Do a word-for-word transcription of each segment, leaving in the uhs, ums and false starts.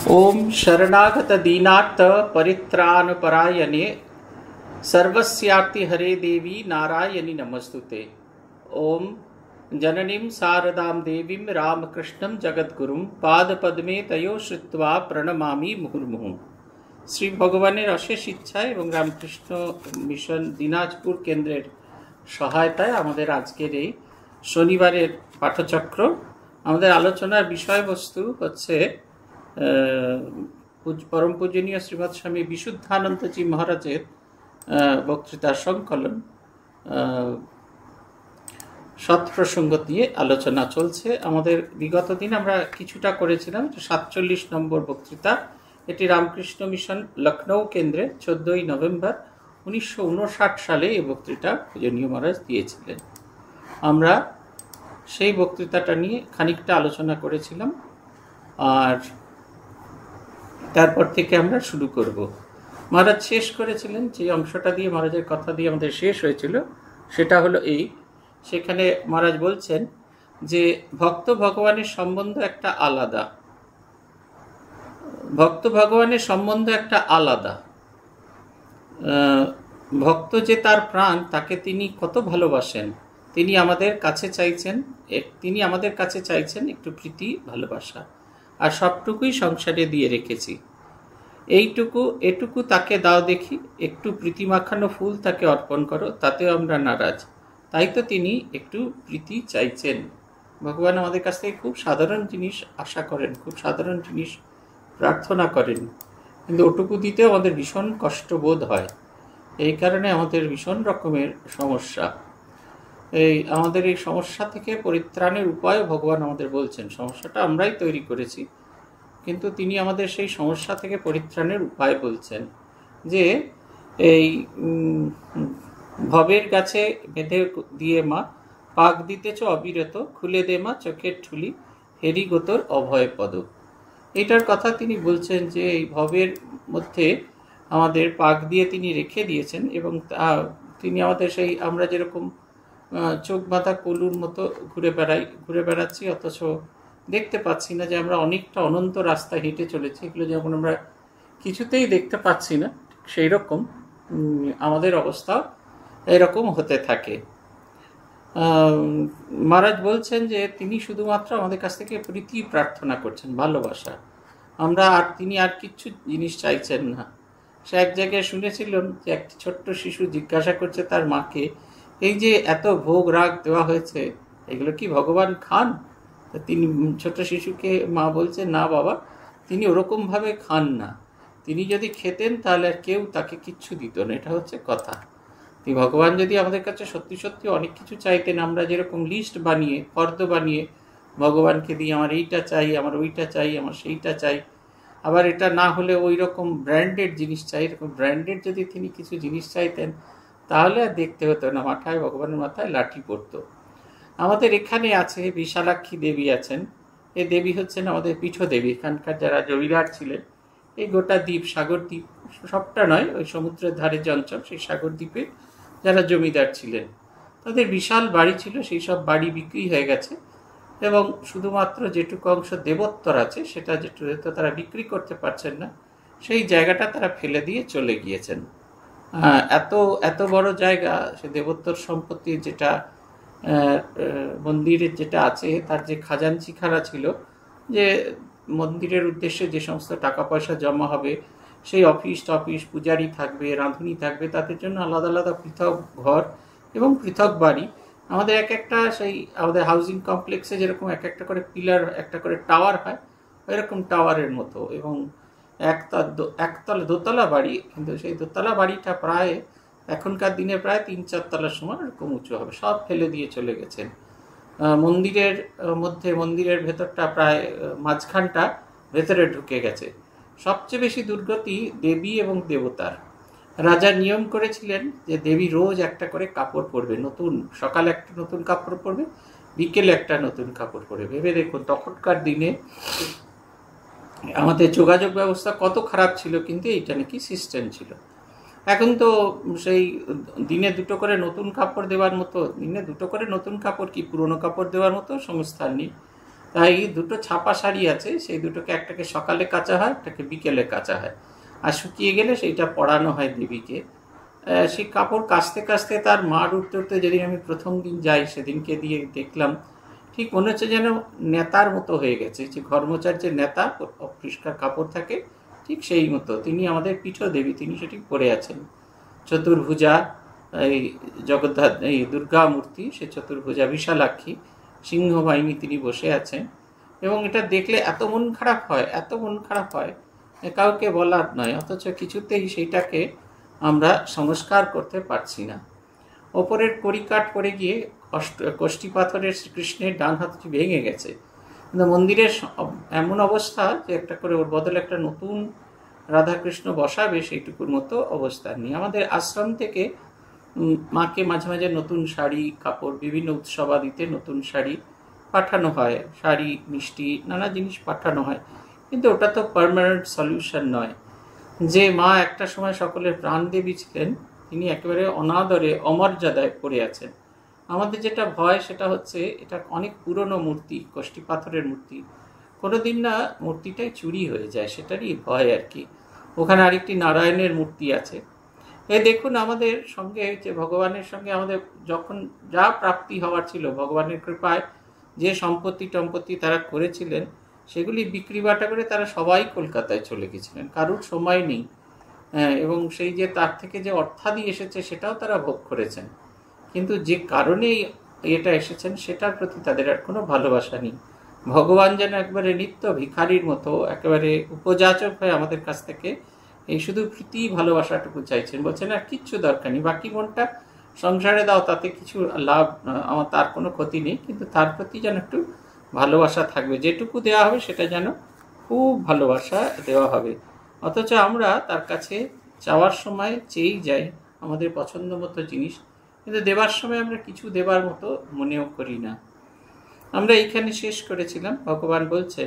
ओम शरणागत दीनार्थ परित्राण परायणे सर्वस्यार्ति हरे देवी नारायणी नमस्तुते। ओम जननीं शारदां देवीं रामकृष्णं जगद्गुरुं पादपद्मे तयो श्रुत्वा प्रणमामि मुहुर्मुहुः। श्री भगवानेर अशेष इच्छाय एवं रामकृष्ण मिशन दिनाजपुर केंद्रेर सहायताय आमादेर आजकेर एई शनिवारेर पाठचक्र आमादेर आलोचनार विषयबस्तु हच्छे परम पूजनीय श्रीमद स्वामी विशुद्धानंद जी महाराजेर बक्तृता संकलन सत्प्रसंग दिए आलोचना चलছে। আমাদের বিগত দিন আমরা কিছুটা করেছিলাম। সাতচল্লিশ নম্বর বক্তৃতা, এটি রামকৃষ্ণ মিশন লখনৌ কেন্দ্রে চোদ্দই নভেম্বর উনিশশো উনষাট সালে এই বক্তৃতা পূজনীয় মহারাজ দিয়েছিলেন। আমরা সেই বক্তৃতাটা নিয়ে খানিকটা আলোচনা করেছিলাম, আর তারপর থেকে আমরা শুরু করব। মহারাজ শেষ করেছিলেন যে অংশটা দিয়ে, মহারাজের কথা দিয়ে আমাদের শেষ হয়েছিল, সেটা হলো এই, সেখানে মহারাজ বলছেন যে ভক্ত ভগবানের সম্বন্ধ একটা আলাদা, ভক্ত ভগবানের সম্বন্ধ একটা আলাদা। ভক্ত যে তার প্রাণ, তাকে তিনি কত ভালোবাসেন, তিনি আমাদের কাছে চাইছেন, তিনি আমাদের কাছে চাইছেন একটু প্রীতি ভালোবাসা, আর সবটুকুই সংসারে দিয়ে রেখেছি, এইটুকু এটুকু তাকে দাও দেখি, একটু প্রীতি মাখানো ফুল তাকে অর্পণ করো, তাতেও আমরা নারাজ। তাই তো তিনি একটু প্রীতি চাইছেন। ভগবান আমাদের কাছ থেকে খুব সাধারণ জিনিস আশা করেন, খুব সাধারণ জিনিস প্রার্থনা করেন, কিন্তু ওটুকু দিতেও আমাদের ভীষণ কষ্টবোধ হয়। এই কারণে আমাদের ভীষণ রকমের সমস্যা। এই আমাদের এই সমস্যা থেকে পরিত্রাণের উপায় ভগবান আমাদের বলছেন। সমস্যাটা আমরাই তৈরি করেছি, কিন্তু তিনি আমাদের সেই সমস্যা থেকে পরিত্রাণের উপায় বলছেন যে এই ভবের গাছে বেঁধে দিয়ে মা পাক দিতেছ অবিরত, খুলে দে মা চোখের ঠুলি, হেরি গোতর অভয় পদ। এটার কথা তিনি বলছেন যে এই ভবের মধ্যে আমাদের পাক দিয়ে তিনি রেখে দিয়েছেন, এবং তিনি আমাদের সেই আমরা যেরকম চোখ বাঁধা কলুর মতো ঘুরে বেড়াই ঘুরে বেড়াচ্ছি অথচ দেখতে পাচ্ছি না যে আমরা অনেকটা অনন্ত রাস্তা হেঁটে চলেছি, এগুলো যেমন আমরা কিছুতেই দেখতে পাচ্ছি না, সেই রকম আমাদের অবস্থা এরকম হতে থাকে। মহারাজ বলছেন যে তিনি শুধুমাত্র আমাদের কাছ থেকে প্রীতি প্রার্থনা করছেন, ভালোবাসা, আমরা আর তিনি আর কিচ্ছু জিনিস চাইছেন না। সে এক জায়গায় শুনেছিলাম যে একটি ছোট্ট শিশু জিজ্ঞাসা করছে তার মাকে, এই যে এত ভোগ রাগ দেওয়া হয়েছে, এগুলো কি ভগবান খান? তিনি ছোট শিশুকে মা বলছে, না বাবা, তিনি ওরকমভাবে খান না, তিনি যদি খেতেন তাহলে আর কেউ তাকে কিচ্ছু দিত না, এটা হচ্ছে কথা। তিনি ভগবান যদি আমাদের কাছে সত্যি সত্যি অনেক কিছু চাইতেন, আমরা যেরকম লিস্ট বানিয়ে ফর্দ বানিয়ে ভগবানকে দিই, আমার এইটা চাই, আমার ওইটা চাই, আমার সেইটা চাই, আবার এটা না হলে ওই রকম ব্র্যান্ডেড জিনিস চাই, এরকম ব্র্যান্ডেড যদি তিনি কিছু জিনিস চাইতেন তাহলে আর দেখতে হতো না, মাথায় ভগবানের মাথায় লাঠি পড়তো। আমাদের এখানে আছে বিশালাক্ষী দেবী আছেন, এই দেবী হচ্ছেন আমাদের পীঠদেবী। এখানকার যারা জমিদার ছিলেন, এই গোটা দ্বীপ, সাগর দ্বীপ, সবটা নয়, ওই সমুদ্রের ধারে যে অঞ্চল, সেই সাগর দ্বীপে যারা জমিদার ছিলেন তাদের বিশাল বাড়ি ছিল, সেই সব বাড়ি বিক্রি হয়ে গেছে, এবং শুধুমাত্র যেটুকু অংশ দেবোত্তর আছে সেটা যেটুকু তারা বিক্রি করতে পারছেন না, সেই জায়গাটা তারা ফেলে দিয়ে চলে গিয়েছেন। এত এত বড় জায়গা, সে দেবোত্তর সম্পত্তি যেটা মন্দিরের যেটা আছে, তার যে খাজানচিখারা ছিল, যে মন্দিরের উদ্দেশ্যে যে সমস্ত টাকা পয়সা জমা হবে, সেই অফিস টফিস, পূজারি থাকবে, রাঁধুনি থাকবে, তাদের জন্য আলাদা আলাদা পৃথক ঘর এবং পৃথক বাড়ি। আমাদের এক একটা সেই আমাদের হাউজিং কমপ্লেক্সে যেরকম এক একটা করে পিলার, একটা করে টাওয়ার হয়, ওইরকম টাওয়ারের মতো, এবং একতলা একতলা দোতলা বাড়ি, কিন্তু সেই দোতলা বাড়িটা প্রায় এখনকার দিনে প্রায় তিন চার তলার সময় এরকম উঁচু হবে, সব ফেলে দিয়ে চলে গেছেন। মন্দিরের মধ্যে, মন্দিরের ভেতরটা প্রায় মাঝখানটা ভেতরে ঢুকে গেছে। সবচেয়ে বেশি দুর্গতি দেবী এবং দেবতার। রাজা নিয়ম করেছিলেন যে দেবী রোজ একটা করে কাপড় পরবে, নতুন, সকালে একটা নতুন কাপড় পরবে, বিকেলে একটা নতুন কাপড় পরবে। ভেবে দেখুন তখনকার দিনে আমাদের যোগাযোগ ব্যবস্থা কত খারাপ ছিল, কিন্তু এইটা নাকি সিস্টেম ছিল। এখন তো সেই দিনে দুটো করে নতুন কাপড় দেওয়ার মতো, দিনে দুটো করে নতুন কাপড় কি পুরনো কাপড় দেওয়ার মতো সংস্থা নেই। তাই দুটো ছাপা শাড়ি আছে, সেই দুটোকে একটাকে সকালে কাচা হয়, একটাকে বিকেলে কাচা হয়, আর শুকিয়ে গেলে সেইটা পরানো হয় দেবীকে। সেই কাপড় কাচতে কাচতে তার মার উঠতে উঠতে যেদিন আমি প্রথম দিন যাই সেদিনকে দিয়ে দেখলাম ঠিক মনে হচ্ছে যেন নেতার মতো হয়ে গেছে, যে ঘরমোচার যে নেতা পরিষ্কার কাপড় থাকে ঠিক সেই মতো তিনি আমাদের পীঠ দেবী, তিনি সেটি পরে আছেন। চতুর্ভুজা এই জগদ্ধা এই দুর্গা মূর্তি, সে চতুর্ভুজা বিশালাক্ষী সিংহবাহিনী তিনি বসে আছেন। এবং এটা দেখলে এত মন খারাপ হয়, এত মন খারাপ হয় কাউকে বলার নয়, অথচ কিছুতেই সেইটাকে আমরা সংস্কার করতে পারছি না। ওপরের কড়িকাঠ পড়ে গিয়ে অষ্ট কষ্টি পাথরের শ্রীকৃষ্ণের ডান হাতটি ভেঙে গেছে, কিন্তু মন্দিরের এমন অবস্থা যে একটা করে ওর বদলে একটা নতুন রাধাকৃষ্ণ বসাবে সেইটুকুর মতো অবস্থা নেই। আমাদের আশ্রম থেকে মাকে মাঝে মাঝে নতুন শাড়ি কাপড়, বিভিন্ন উৎসবাদিতে নতুন শাড়ি পাঠানো হয়, শাড়ি মিষ্টি নানা জিনিস পাঠানো হয়, কিন্তু ওটা তো পার্মানেন্ট সলিউশন নয়। যে মা একটা সময় সকলের প্রাণ দেবী ছিলেন, তিনি একেবারে অনাদরে অমর্যাদায় পড়ে আছেন। আমাদের যেটা ভয় সেটা হচ্ছে এটা অনেক পুরনো মূর্তি, কষ্টি পাথরের মূর্তি, কোনোদিন না মূর্তিটাই চুরি হয়ে যায়, সেটারই ভয় আর কি। ওখানে আরেকটি নারায়ণের মূর্তি আছে। এই দেখুন আমাদের সঙ্গে যে ভগবানের সঙ্গে আমাদের যখন যা প্রাপ্তি হওয়ার ছিল ভগবানের কৃপায়, যে সম্পত্তি টম্পত্তি তারা করেছিলেন সেগুলি বিক্রি বাটা করে তারা সবাই কলকাতায় চলে গেছিলেন, কারুর সময় নেই। এবং সেই যে তার থেকে যে অর্থাদি এসেছে সেটাও তারা ভোগ করেছেন, কিন্তু যে কারণেই এটা এসেছেন সেটার প্রতি তাদের আর কোনো ভালোবাসা নেই। ভগবান যেন একবারে নিত্য ভিখারির মতো একেবারে উপযাচক হয়ে আমাদের কাছ থেকে এই শুধু প্রীতি ভালোবাসাটুকু চাইছেন, বলছেন আর কিচ্ছু দরকার নেই, বাকি মনটা সংসারে দাও, তাতে কিছু লাভ আমার, তার কোনো ক্ষতি নেই, কিন্তু তার প্রতি যেন একটু ভালোবাসা থাকবে, যেটুকু দেওয়া হবে সেটা যেন খুব ভালোবাসা দেওয়া হবে। অথচ আমরা তার কাছে চাওয়ার সময় চেয়েই যাই আমাদের পছন্দ মতো জিনিস, কিন্তু দেবার সময় আমরা কিছু দেবার মতো মনেও করি না। আমরা এইখানে শেষ করেছিলাম, ভগবান বলছেন,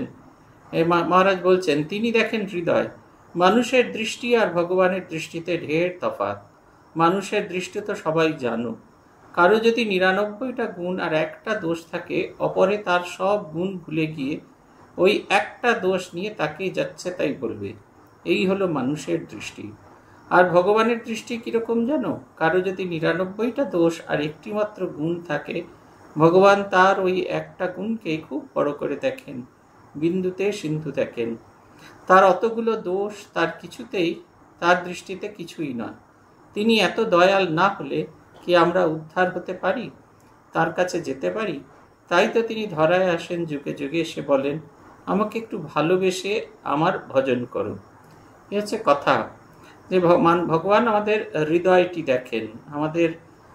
মহারাজ বলছেন, তিনি দেখেন হৃদয়, মানুষের দৃষ্টি আর ভগবানের দৃষ্টিতে ঢের তফাৎ। মানুষের দৃষ্টি তো সবাই জানো, কারো যদি নিরানব্বইটা গুণ আর একটা দোষ থাকে, অপরে তার সব গুণ ভুলে গিয়ে ওই একটা দোষ নিয়ে তাকে যাচ্ছে তাই বলবে, এই হলো মানুষের দৃষ্টি। আর ভগবানের দৃষ্টি কিরকম জানো? কারো যদি নিরানব্বইটা দোষ আর একটি মাত্র গুণ থাকে, ভগবান তার ওই একটা গুণকে খুব বড় করে দেখেন, বিন্দুতে সিন্ধু দেখেন। তার অতগুলো দোষ তার কিছুতেই তার দৃষ্টিতে কিছুই নয়। তিনি এত দয়াল না হলে কি আমরা উদ্ধার হতে পারি, তার কাছে যেতে পারি? তাই তো তিনি ধরায় আসেন যুগে যুগে, এসে বলেন, আমাকে একটু ভালোবেসে আমার ভজন করো। এ হচ্ছে কথা, যে ভগবান আমাদের হৃদয়টি দেখেন। আমাদের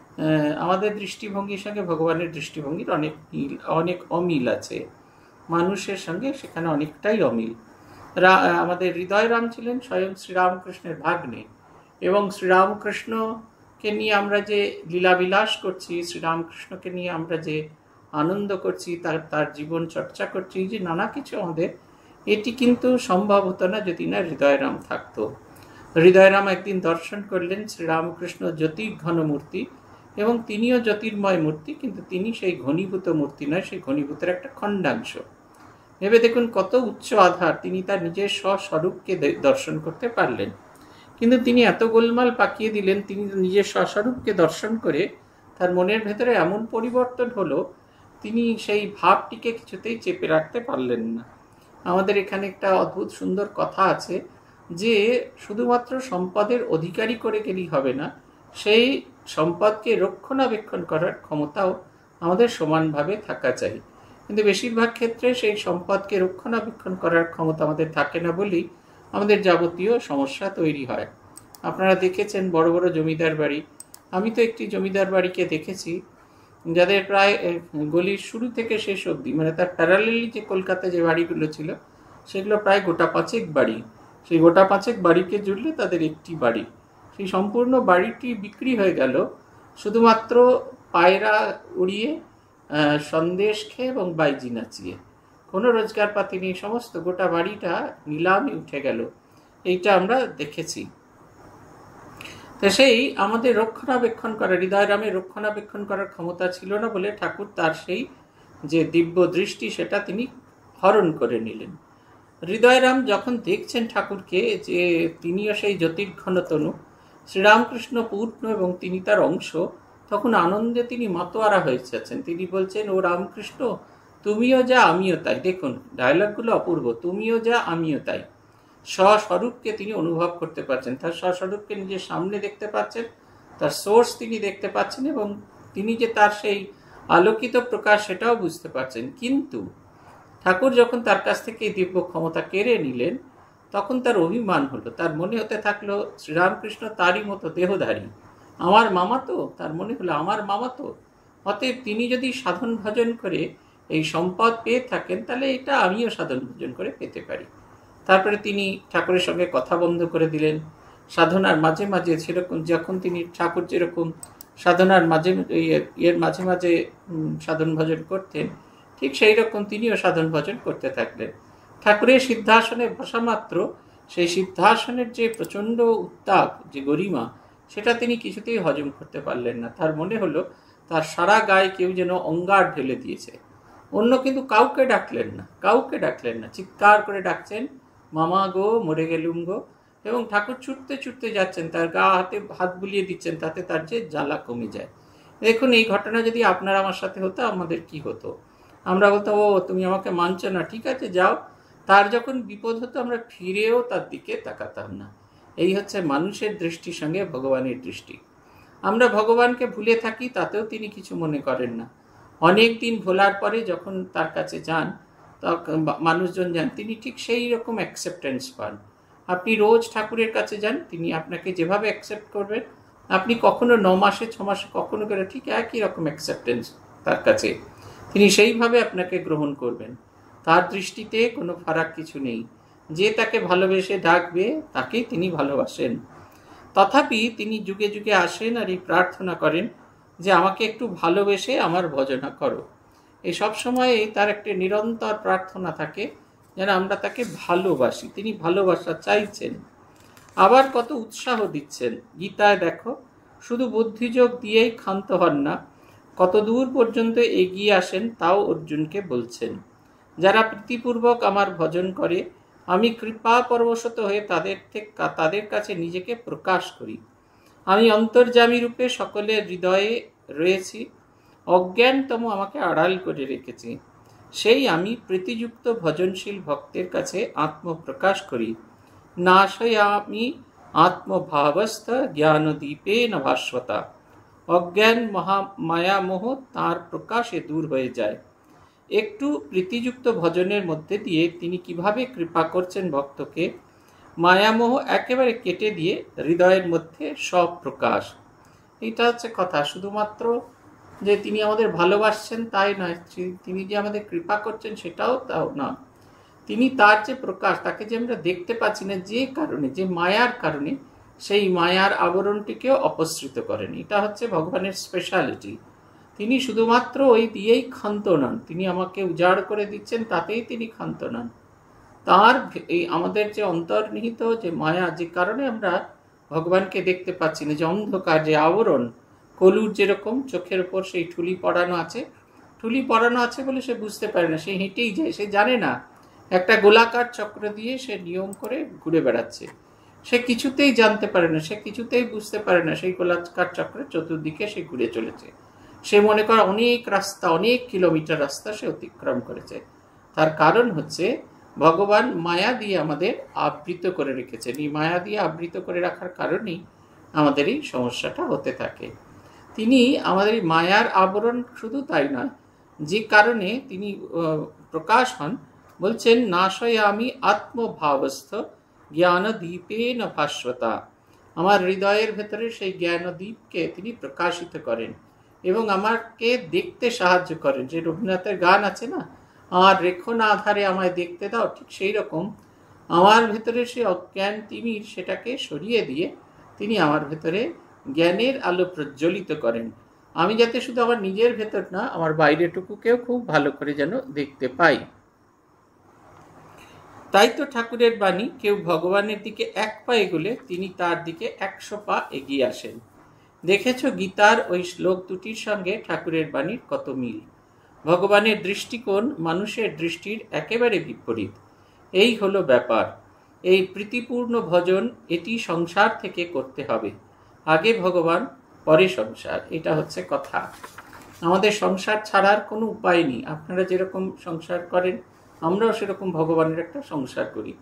আমাদের দৃষ্টিভঙ্গির সঙ্গে ভগবানের দৃষ্টিভঙ্গির অনেক মিল, অনেক অমিল আছে, মানুষের সঙ্গে সেখানে অনেকটাই অমিল। আমাদের হৃদয় রাম ছিলেন স্বয়ং শ্রীরামকৃষ্ণের ভাগ্নে, এবং শ্রীরামকৃষ্ণকে নিয়ে আমরা যে লীলাবিলাস করছি, শ্রীরামকৃষ্ণকে নিয়ে আমরা যে আনন্দ করছি, তার তার জীবন চর্চা করছি, যে নানা কিছু আমাদের, এটি কিন্তু সম্ভব হতো না যদি না হৃদয়রাম থাকতো। হৃদয়রাম একদিন দর্শন করলেন শ্রীরামকৃষ্ণ জ্যোতির্ঘন মূর্তি, এবং তিনিও জ্যোতির্ময় মূর্তি, কিন্তু তিনি সেই ঘনীভূত মূর্তি নয়, সেই ঘনীভূতের একটা খণ্ডাংশ। ভেবে দেখুন কত উচ্চ আধার, তিনি তার নিজের স্বস্বরূপকে দর্শন করতে পারলেন, কিন্তু তিনি এত গোলমাল পাকিয়ে দিলেন, তিনি নিজের স্বস্বরূপকে দর্শন করে তার মনের ভেতরে এমন পরিবর্তন হলো, তিনি সেই ভাবটিকে কিছুতেই চেপে রাখতে পারলেন না। আমাদের এখানে একটা অদ্ভুত সুন্দর কথা আছে, যে শুধুমাত্র সম্পদের অধিকারী করে গেলেই হবে না, সেই সম্পদকে রক্ষণাবেক্ষণ করার ক্ষমতাও আমাদের সমানভাবে থাকা চাই। কিন্তু বেশিরভাগ ক্ষেত্রে সেই সম্পদকে রক্ষণাবেক্ষণ করার ক্ষমতা আমাদের থাকে না বলেই আমাদের যাবতীয় সমস্যা তৈরি হয়। আপনারা দেখেছেন বড় বড় জমিদার বাড়ি, আমি তো একটি জমিদার বাড়িকে দেখেছি যাদের প্রায় গলির শুরু থেকে শেষ অবধি, মানে তার প্যারালেলি যে কলকাতায় যে বাড়িগুলো ছিল সেগুলো প্রায় গোটা পাঁচেক বাড়ি। সেই গোটা পাঁচেক বাড়িকে জুড়লে তাদের একটি বাড়ি, সেই সম্পূর্ণ বাড়িটি বিক্রি হয়ে গেল শুধুমাত্র পায়রা উড়িয়ে, সন্দেশ খেয়ে এবং বাইজি নাচিয়ে। কোনো রোজগার পাতি নেই, সমস্ত গোটা বাড়িটা নিলামে উঠে গেল। এইটা আমরা দেখেছি। তো সেই আমাদের রক্ষণাবেক্ষণ করা, হৃদয়রামের রক্ষণাবেক্ষণ করার ক্ষমতা ছিল না বলে ঠাকুর তার সেই যে দিব্য দৃষ্টি সেটা তিনি হরণ করে নিলেন। হৃদয়রাম যখন দেখছেন ঠাকুরকে যে তিনিও সেই জ্যোতির্ঘনতনু, শ্রীরামকৃষ্ণ পূর্ণ এবং তিনি তার অংশ, তখন আনন্দে তিনি মাতোয়ারা হয়ে যাচ্ছেন। তিনি বলছেন, ও রামকৃষ্ণ, তুমিও যা আমিও তাই। দেখুন ডায়লগগুলো অপূর্ব, তুমিও যা আমিও তাই। স্বস্বরূপকে তিনি অনুভব করতে পারছেন, তার স্বস্বরূপকে নিজের সামনে দেখতে পাচ্ছেন, তার সোর্স তিনি দেখতে পাচ্ছেন এবং তিনি যে তার সেই আলোকিত প্রকাশ সেটাও বুঝতে পারছেন। কিন্তু ঠাকুর যখন তার কাছ থেকে এই দিব্য ক্ষমতা কেড়ে নিলেন, তখন তার অভিমান হলো, তার মনে হতে থাকলো শ্রীরামকৃষ্ণ তারই মতো দেহধারী, আমার মামাতো। তার মনে হলো আমার মামাতো, অতএব তিনি যদি সাধন ভজন করে এই সম্পদ পেয়ে থাকেন, তাহলে এটা আমিও সাধন ভজন করে পেতে পারি। তারপরে তিনি ঠাকুরের সঙ্গে কথা বন্ধ করে দিলেন। সাধনার মাঝে মাঝে সেরকম যখন তিনি ঠাকুর যেরকম সাধনার মাঝে এর মাঝে মাঝে সাধন ভজন করতেন, ঠিক সেই রকম তিনিও সাধন ভজন করতে থাকলেন। ঠাকুরের সিদ্ধাসনে বসা মাত্র সেই সিদ্ধাসনের যে প্রচণ্ড উত্তাপ, যে গরিমা, সেটা তিনি কিছুতেই হজম করতে পারলেন না। তার মনে হলো তার সারা গায়ে কেউ যেন অঙ্গার ঢেলে দিয়েছে। অন্য কিন্তু কাউকে ডাকলেন না, কাউকে ডাকলেন না, চিৎকার করে ডাকছেন, মামা গো, মরে গেলুম গো। এবং ঠাকুর ছুটতে ছুটতে যাচ্ছেন, তার গা হাতে হাত বুলিয়ে দিচ্ছেন, তাতে তার যে জ্বালা কমে যায়। দেখুন এই ঘটনা যদি আপনার আমার সাথে হতো, আমাদের কি হতো? আমরা বলতাম, ও তুমি আমাকে মানছো না, ঠিক আছে যাও। তার যখন বিপদ হতো আমরা ফিরেও তার দিকে তাকাতাম না। এই হচ্ছে মানুষের দৃষ্টির সঙ্গে ভগবানের দৃষ্টি। আমরা ভগবানকে ভুলে থাকি, তাতেও তিনি কিছু মনে করেন না। অনেক দিন ভোলার পরে যখন তার কাছে যান, তখন মানুষজন যান, তিনি ঠিক সেই রকম অ্যাকসেপ্টেন্স পান। আপনি রোজ ঠাকুরের কাছে যান, তিনি আপনাকে যেভাবে অ্যাকসেপ্ট করবেন, আপনি কখনো ন মাসে ছ মাসে কখনো গেলে ঠিক একই রকম অ্যাকসেপ্টেন্স তার কাছে, তিনি সেইভাবে আপনাকে গ্রহণ করবেন। তার দৃষ্টিতে কোনো ফারাক কিছু নেই। যে তাকে ভালোবেসে ডাকবে তাকেই তিনি ভালোবাসেন। তথাপি তিনি যুগে যুগে আসেন আর এই প্রার্থনা করেন যে আমাকে একটু ভালোবেসে আমার ভজনা করো। এই সব সময় তার একটা নিরন্তর প্রার্থনা থাকে যেন আমরা তাকে ভালোবাসি। তিনি ভালোবাসা চাইছেন, আবার কত উৎসাহ দিচ্ছেন। গীতায় দেখো, শুধু বুদ্ধিযোগ দিয়েই ক্ষান্ত হন না, কত দূর পর্যন্ত এগিয়ে আসেন তাও অর্জুনকে বলছেন। যারা প্রীতিপূর্বক আমার ভজন করে, আমি কৃপা পরবশত হয়ে তাদের থেকে তাদের কাছে নিজেকে প্রকাশ করি। আমি অন্তর্যামী রূপে সকলের হৃদয়ে রয়েছি, অজ্ঞানতম আমাকে আড়াল করে রেখেছি। সেই আমি প্রীতিযুক্ত ভজনশীল ভক্তের কাছে আত্মপ্রকাশ করি। নাশয়ামি আত্মভাবস্থ জ্ঞানদীপে ন ভাস্বতা। অজ্ঞান মহা মায়ামোহ তাঁর প্রকাশে দূর হয়ে যায়। একটু প্রীতিযুক্ত ভজনের মধ্যে দিয়ে তিনি কিভাবে কৃপা করছেন ভক্তকে, মায়ামোহ একেবারে কেটে দিয়ে হৃদয়ের মধ্যে সব প্রকাশ। এটা হচ্ছে কথা। শুধুমাত্র যে তিনি আমাদের ভালোবাসছেন তাই নয়, তিনি যে আমাদের কৃপা করছেন সেটাও তাও না। তিনি তার যে প্রকাশ, তাকে যে আমরা দেখতে পাচ্ছি না, যে কারণে, যে মায়ার কারণে, সেই মায়ার আবরণটিকেও অপসৃত করেন। এটা হচ্ছে ভগবানের স্পেশালিটি। তিনি শুধুমাত্র ওই দিয়েই ক্ষান্ত নন, তিনি আমাকে উজাড় করে দিচ্ছেন তাতেই তিনি ক্ষান্ত নন। তার এই আমাদের যে অন্তর্নিহিত যে মায়া, যে কারণে আমরা ভগবানকে দেখতে পাচ্ছি না, যে অন্ধকার, যে আবরণ, কলুর যেরকম চোখের উপর সেই ঠুলি পড়ানো আছে, ঠুলি পড়ানো আছে বলে সে বুঝতে পারে না, সে হেঁটেই যায়, সে জানে না একটা গোলাকার চক্র দিয়ে সে নিয়ম করে ঘুরে বেড়াচ্ছে। সে কিছুতেই জানতে পারে না, সে কিছুতেই বুঝতে পারে না সেই গোলাকার চক্রের চতুর্দিকে সে ঘুরে চলেছে। সে মনে করে অনেক রাস্তা, অনেক কিলোমিটার রাস্তা সে অতিক্রম করেছে। তার কারণ হচ্ছে ভগবান মায়া দিয়ে আমাদের আবৃত করে রেখেছেন। এই মায়া দিয়ে আবৃত করে রাখার কারণেই আমাদের এই সমস্যাটা হতে থাকে। তিনি আমাদের এই মায়ার আবরণ, শুধু তাই নয়, যে কারণে তিনি প্রকাশ হন, বলছেন নাশয়ামি আত্মভাবস্থ জ্ঞানদীপে ন ভাস্বতা। আমার হৃদয়ের ভেতরে সেই জ্ঞানদীপকে তিনি প্রকাশিত করেন এবং আমাকে দেখতে সাহায্য করেন। যে রবীন্দ্রনাথের গান আছে না, আর রেখো না আধারে আমায় দেখতে দাও, ঠিক সেই রকম আমার ভেতরে সেই অজ্ঞান তিমির, সেটাকে সরিয়ে দিয়ে তিনি আমার ভেতরে জ্ঞানের আলো প্রজ্বলিত করেন। আমি যাতে শুধু আমার নিজের ভেতর না, আমার বাইরেটুকুকেও খুব ভালো করে যেন দেখতে পাই। তাই তো ঠাকুরের বাণী, কেউ ভগবানের দিকে এক পা এগোলে তিনি তার দিকে একশো পা এগিয়ে আসেন। দেখেছ গীতার ওই শ্লোক দুটির সঙ্গে ঠাকুরের বাণীর কত মিল। ভগবানের দৃষ্টিকোণ মানুষের দৃষ্টির একেবারে বিপরীত। এই হলো ব্যাপার। এই প্রীতিপূর্ণ ভজন এটি সংসার থেকে করতে হবে। আগে ভগবান, পরে সংসার, এটা হচ্ছে কথা। আমাদের সংসার ছাড়ার কোনো উপায় নেই। আপনারা যেরকম সংসার করেন, আমরাও সেরকম ভগবানের একটা সংসার করি।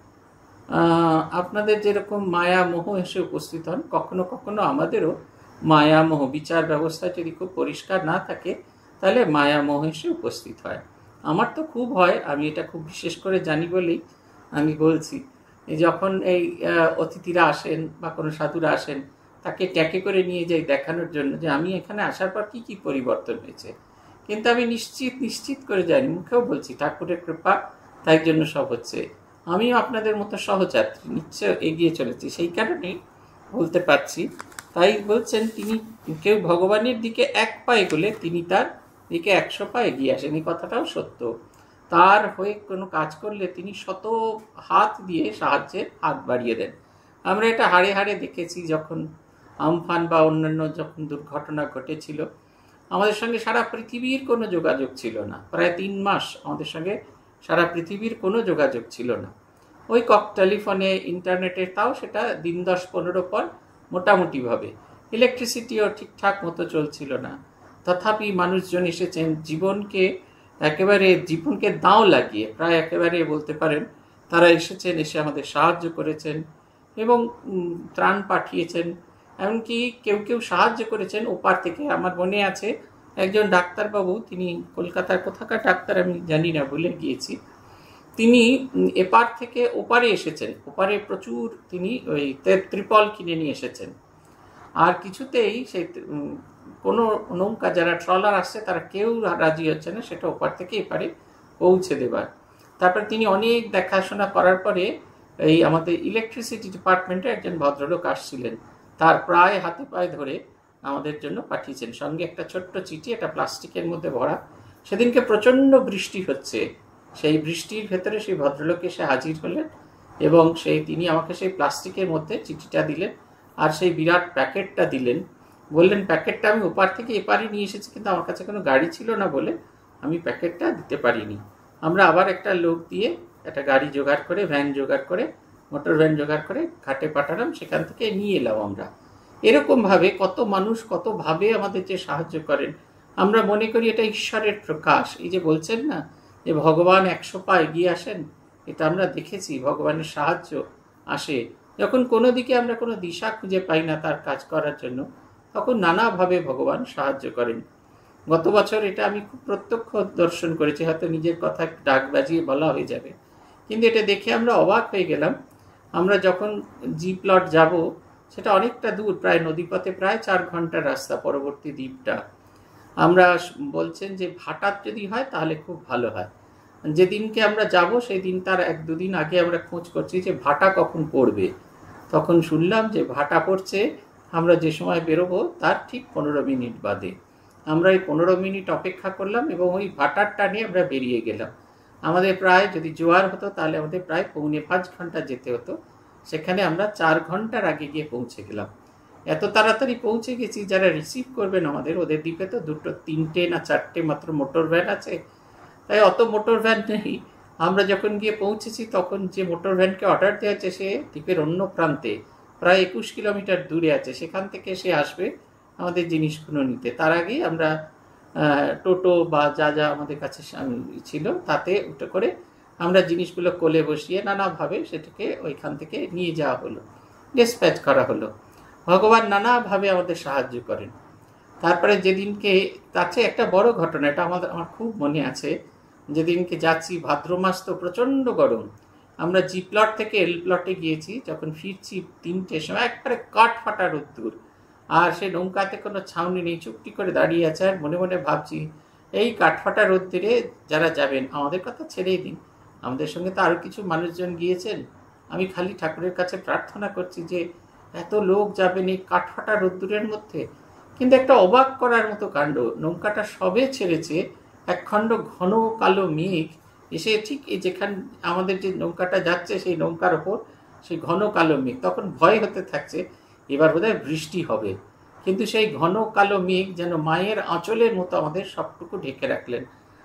আপনাদের যেরকম মায়া মোহ এসে উপস্থিত হন, কখনো কখনো আমাদেরও মায়া মোহ, বিচার ব্যবস্থা যদি খুব পরিষ্কার না থাকে তাহলে মায়া মোহ এসে উপস্থিত হয়। আমার তো খুব হয়, আমি এটা খুব বিশেষ করে জানি বলেই আমি বলছি। যখন এই অতিথিরা আসেন বা কোনো সাধুরা আসেন, তাকে ট্যাকে করে নিয়ে যাই দেখানোর জন্য যে আমি এখানে আসার পর কি কি পরিবর্তন হয়েছে। কিন্তু আমি নিশ্চিত নিশ্চিত করে জানি, মুখেও বলছি ঠাকুরের কৃপা, তাই জন্য সব হচ্ছে। আমিও আপনাদের মতো সহযাত্রী, নিশ্চয় এগিয়ে চলেছি, সেই কারণেই বলতে পারছি। তাই বলছেন তিনি, কেউ ভগবানের দিকে এক পা এগোলে তিনি তার দিকে একশো পা এগিয়ে আসেন। এই কথাটাও সত্য। তার হয়ে কোনো কাজ করলে তিনি শত হাত দিয়ে সাহায্যের হাত বাড়িয়ে দেন। আমরা এটা হাড়ে হাড়ে দেখেছি। যখন আমফান বা অন্যান্য যখন দুর্ঘটনা ঘটেছিল, আমাদের সঙ্গে সারা পৃথিবীর কোনো যোগাযোগ ছিল না। প্রায় তিন মাস আমাদের সঙ্গে সারা পৃথিবীর কোনো যোগাযোগ ছিল না। ওই কক টেলিফোনে, ইন্টারনেটে, তাও সেটা দিন দশ পনেরো পর মোটামুটিভাবে। ইলেকট্রিসিটিও ঠিকঠাক মতো চলছিল না। তথাপি মানুষজন এসেছেন জীবনকে একেবারে জীবনকে দাঁও লাগিয়ে, প্রায় একেবারে বলতে পারেন তারা এসেছেন, এসে আমাদের সাহায্য করেছেন এবং ত্রাণ পাঠিয়েছেন। এমনকি কেউ কেউ সাহায্য করেছেন ওপার থেকে। আমার মনে আছে একজন ডাক্তারবাবু, তিনি কলকাতার কোথাকার ডাক্তার আমি জানি না, ভুলে গিয়েছি, তিনি এপার থেকে ওপারে এসেছেন। ওপারে প্রচুর তিনি ওই ত্রিপল কিনে নিয়ে এসেছেন। আর কিছুতেই সেই কোনো নৌকা, যারা ট্রলার আসছে তারা কেউ রাজি হচ্ছে না সেটা ওপার থেকে এপারে পৌঁছে দেবার। তারপর তিনি অনেক দেখাশোনা করার পরে এই আমাদের ইলেকট্রিসিটি ডিপার্টমেন্টে একজন ভদ্রলোক আসছিলেন, তার প্রায় হাতে পায়ে ধরে আমাদের জন্য পাঠিয়েছেন, সঙ্গে একটা ছোট্ট চিঠি, একটা প্লাস্টিকের মধ্যে ভরা। সেদিনকে প্রচণ্ড বৃষ্টি হচ্ছে, সেই বৃষ্টির ভেতরে সেই ভদ্রলোক এসে হাজির হলেন এবং সেই তিনি আমাকে সেই প্লাস্টিকের মধ্যে চিঠিটা দিলেন আর সেই বিরাট প্যাকেটটা দিলেন। বললেন প্যাকেটটা আমি ওপার থেকে এপারে নিয়ে এসেছি, কিন্তু আমার কাছে কোনো গাড়ি ছিল না বলে আমি প্যাকেটটা দিতে পারিনি। আমরা আবার একটা লোক দিয়ে একটা গাড়ি জোগাড় করে, ভ্যান জোগাড় করে, মোটর ভ্যান জোগাড় করে ঘাটে পাঠালাম, সেখান থেকে নিয়ে এলাম আমরা। এরকমভাবে কত মানুষ কতভাবে আমাদের যে সাহায্য করেন, আমরা মনে করি এটা ঈশ্বরের প্রকাশ। এই যে বলছেন না যে ভগবান একশো পা এগিয়ে আসেন, এটা আমরা দেখেছি। ভগবানের সাহায্য আসে যখন কোনো দিকে আমরা কোনো দিশা খুঁজে পাই না তার কাজ করার জন্য, তখন নানাভাবে ভগবান সাহায্য করেন। গত বছর এটা আমি খুব প্রত্যক্ষ দর্শন করেছি, হয়তো নিজের কথা ডাক বাজিয়ে বলা হয়ে যাবে, কিন্তু এটা দেখে আমরা অবাক হয়ে গেলাম। আমরা যখন জি প্লট যাব, সেটা অনেকটা দূর, প্রায় নদীপথে প্রায় চার ঘন্টার রাস্তা পরবর্তী দ্বীপটা। আমরা বলছেন যে ভাটার যদি হয় তাহলে খুব ভালো হয়। যেদিনকে আমরা যাব সেই দিন তার এক দুদিন আগে আমরা খোঁজ করছি যে ভাটা কখন পড়বে। তখন শুনলাম যে ভাটা পড়ছে আমরা যে সময় বেরোবো তার ঠিক পনেরো মিনিট বাদে। আমরা এই পনেরো মিনিট অপেক্ষা করলাম এবং ওই ভাটার টানে আমরা বেরিয়ে গেলাম। আমাদের প্রায়, যদি জোয়ার হতো তাহলে আমাদের প্রায় পৌনে পাঁচ ঘন্টা যেতে হতো, সেখানে আমরা চার ঘন্টার আগে গিয়ে পৌঁছে গেলাম। এত তাড়াতাড়ি পৌঁছে গেছি, যারা রিসিভ করবেন আমাদের, ওদের দ্বীপে তো দুটো তিনটে না চারটে মাত্র মোটর ভ্যান আছে, তাই অত মোটর ভ্যান নেই। আমরা যখন গিয়ে পৌঁছেছি তখন যে মোটর ভ্যানকে অর্ডার দেওয়া আছে সে দ্বীপের অন্য প্রান্তে প্রায় একুশ কিলোমিটার দূরে আছে, সেখান থেকে সে আসবে আমাদের জিনিসগুলো নিতে। তার আগেই আমরা টোটো বা যা যা আমাদের কাছে ছিল তাতে উঠে করে আমরা জিনিসগুলো কোলে বসিয়ে নানাভাবে সেটাকে ওইখান থেকে নিয়ে যাওয়া হলো, ডিসপ্যাচ করা হলো। ভগবান নানাভাবে আমাদের সাহায্য করেন। তারপরে যেদিনকে, তাতে একটা বড় ঘটনা, এটা আমাদের আমার খুব মনে আছে। যেদিনকে যাচ্ছি, ভাদ্র মাস তো প্রচণ্ড গরম, আমরা জি প্লট থেকে এল প্লটে গিয়েছি, যখন ফিরছি তিনটের সময় একবারে কাঠ ফাটা রোদ্দুর, আর সে নৌকাতে কোনো ছাউনি নেই, চুপটি করে দাঁড়িয়ে আছে। আর মনে মনে ভাবছি এই কাঠফাটা রোদ্দুরে যারা যাবেন, আমাদের কথা ছেড়েই দিন, আমাদের সঙ্গে তো আরও কিছু মানুষজন গিয়েছেন, আমি খালি ঠাকুরের কাছে প্রার্থনা করছি যে এত লোক যাবেন এই কাঠফাটা রোদ্দুরের মধ্যে। কিন্তু একটা অবাক করার মতো কাণ্ড, নৌকাটা সবে ছেড়েছে, একখণ্ড ঘন কালো মেঘ এসে ঠিক এই যেখানে আমাদের যে নৌকাটা যাচ্ছে সেই নৌকার ওপর সেই ঘন কালো মেঘ। তখন ভয় হতে থাকছে এবার বোধহয় বৃষ্টি হবে, কিন্তু সেই ঘন কালো মেঘ যেন মায়ের আঁচলের মতো আমাদের সবটুকু ঢেকে রাখলেন।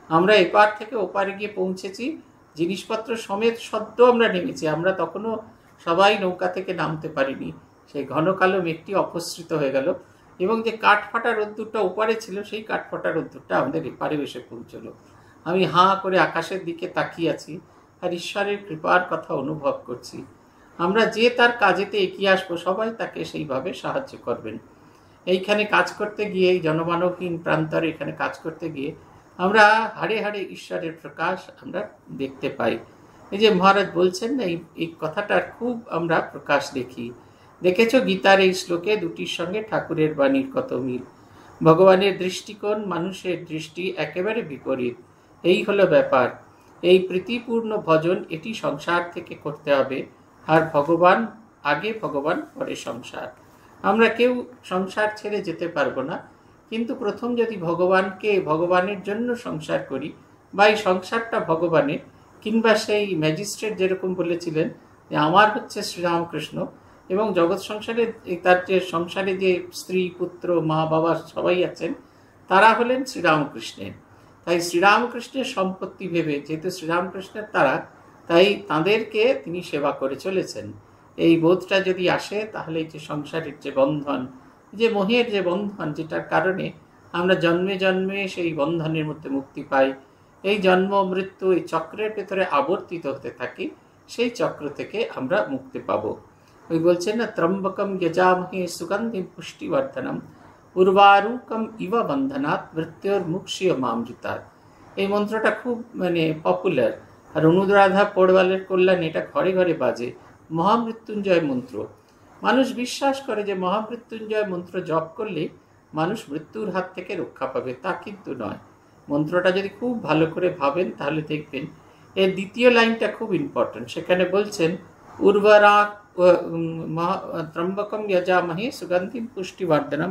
আমরা এপার থেকে ওপারে গিয়ে পৌঁছেছি, জিনিসপত্র সমেত সদ্য আমরা নেমেছি, আমরা তখনও সবাই নৌকা থেকে নামতে পারিনি। সেই ঘন কালো মেঘটি অপসৃত হয়ে গেল এবং যে কাঠফাটা রোদ্দুরটা ওপারে ছিল সেই কাঠফাটা রোদ্দুরটা আমাদের এপারে এসে পৌঁছলো। আমি হাঁ করে আকাশের দিকে তাকিয়ে আছি আর ঈশ্বরের কৃপার কথা অনুভব করছি। আমরা যে তার কাজেতে এগিয়ে আসবো সবাই তাকে সেইভাবে সাহায্য করবেন। এইখানে কাজ করতে গিয়ে, এই জনমানবহীন প্রান্তরে এখানে কাজ করতে গিয়ে আমরা হাড়ে হাড়ে ঈশ্বরের প্রকাশ আমরা দেখতে পাই। এই যে মহারাজ বলছেন না, এই এই কথাটার খুব আমরা প্রকাশ দেখি। দেখেছ গীতার এই শ্লোকে দুটির সঙ্গে ঠাকুরের বাণীর কত মিল। ভগবানের দৃষ্টিকোণ মানুষের দৃষ্টি একেবারে বিপরীত। এই হলো ব্যাপার। এই প্রীতিপূর্ণ ভজন এটি সংসার থেকে করতে হবে, আর ভগবান আগে, ভগবান পরে সংসার। আমরা কেউ সংসার ছেড়ে যেতে পারবো না, কিন্তু প্রথম যদি ভগবানকে ভগবানের জন্য সংসার করি, বা এই সংসারটা ভগবানের, কিংবা সেই ম্যাজিস্ট্রেট যেরকম বলেছিলেন যে আমার হচ্ছে শ্রীরামকৃষ্ণ, এবং জগৎ সংসারে তার যে সংসারে যে স্ত্রী পুত্র মা বাবা সবাই আছেন তারা হলেন শ্রীরামকৃষ্ণের। তাই শ্রীরামকৃষ্ণের সম্পত্তি ভেবে, যেহেতু শ্রীরামকৃষ্ণের তারা, তাই তাদেরকে তিনি সেবা করে চলেছেন। এই বোধটা যদি আসে তাহলে যে সংসারের যে বন্ধন, যে মোহের যে বন্ধন, যেটার কারণে আমরা জন্মে জন্মে সেই বন্ধনের মধ্যে মুক্তি পাই, এই জন্ম মৃত্যু এই চক্রের ভেতরে আবর্তিত হতে থাকি, সেই চক্র থেকে আমরা মুক্তি পাবো। ওই বলছেন না, ত্রম্বকম যজামহে সুগন্ধিম পুষ্টিবর্ধনম উর্বারুকম ইব বন্ধনাৎ মৃত্যুর মুক্ষীয় মামৃতাৎ। এই মন্ত্রটা খুব মানে পপুলার, আর অনুরাধা পড়ওয়ালের কল্যাণ এটা ঘরে ঘরে বাজে। মহামৃত্যুঞ্জয় মন্ত্র, মানুষ বিশ্বাস করে যে মহামৃত্যুঞ্জয় মন্ত্র জপ করলে মানুষ মৃত্যুর হাত থেকে রক্ষা পাবে, তা কিন্তু নয়। মন্ত্রটা যদি খুব ভালো করে ভাবেন তাহলে দেখবেন এর দ্বিতীয় লাইনটা খুব ইম্পর্টেন্ট। সেখানে বলছেন উর্বরা ত্রম্বকম যজামহে সুগন্ধিম পুষ্টিবর্ধনম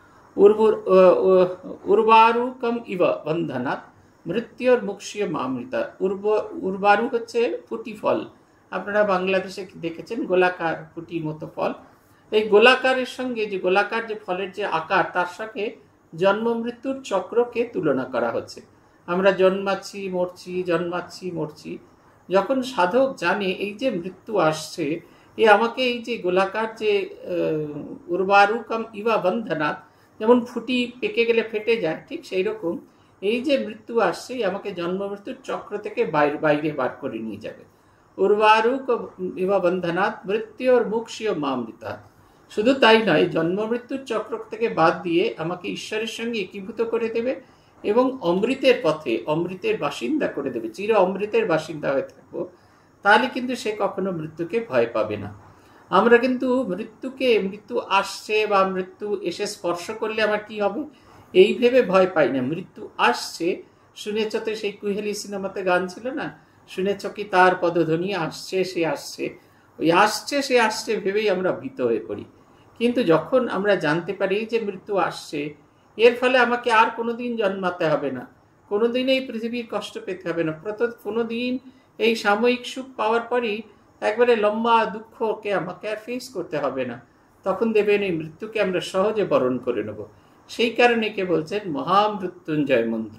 উর্বারুকম ইব বন্ধনাৎ মৃত্যুর মুক্ষীয় মামৃতা। উর্ব উর্বারু হচ্ছে ফুটি ফল, আপনারা বাংলাদেশে দেখেছেন গোলাকার ফুটির মতো ফল। এই গোলাকারের সঙ্গে যে গোলাকার যে ফলের যে আকার, তার সঙ্গে জন্ম মৃত্যুর চক্রকে তুলনা করা হচ্ছে। আমরা জন্মাচ্ছি মরছি, জন্মাচ্ছি মরছি। যখন সাধক জানে এই যে মৃত্যু আসছে, এ আমাকে এই যে গোলাকার যে উর্বারুকম ইবা বন্ধনাৎ, যেমন ফুটি পেকে গেলে ফেটে যায়, ঠিক সেই রকম এই যে মৃত্যু আসছে আমাকে জন্ম মৃত্যুর চক্র থেকে বাইরে বাইরে বার করে নিয়ে যাবে। উর্বারুক ইবা বন্ধনাৎ মৃত্যুর মুক্ষীয় মামৃতাৎ। শুধু তাই নয়, জন্ম মৃত্যুর চক্র থেকে বাদ দিয়ে আমাকে ঈশ্বরের সঙ্গে একীভূত করে দেবে এবং অমৃতের পথে অমৃতের বাসিন্দা করে দেবে, চির অমৃতের বাসিন্দা হয়ে থাকবো। তাহলে কিন্তু সে কখনো মৃত্যুকে ভয় পাবে না। আমরা কিন্তু মৃত্যুকে, মৃত্যু আসছে বা মৃত্যু এসে স্পর্শ করলে আমার কি হবে এই ভেবে ভয় পাই না। মৃত্যু আসছে, শুনেছ তো সেই কুহেলি সিনেমাতে গান ছিল না, শুনেছ কি তার পদধ্বনি, আসছে সে আসছে। ওই আসছে সে আসছে ভেবেই আমরা ভীত হয়ে পড়ি। কিন্তু যখন আমরা জানতে পারি যে মৃত্যু আসছে, এর ফলে আমাকে আর কোনোদিন জন্মাতে হবে না, কোনোদিন এই পৃথিবীর কষ্ট পেতে হবে না, প্রত কোনোদিন এই সাময়িক সুখ পাওয়ার পরই একবারে লম্বা দুঃখকে আমাকে আর ফেস করতে হবে না, তখন দেবেন এই মৃত্যুকে আমরা সহজে বরণ করে নেব। সেই কারণে কে বলছেন মহামৃত্যুঞ্জয় মন্ত্র।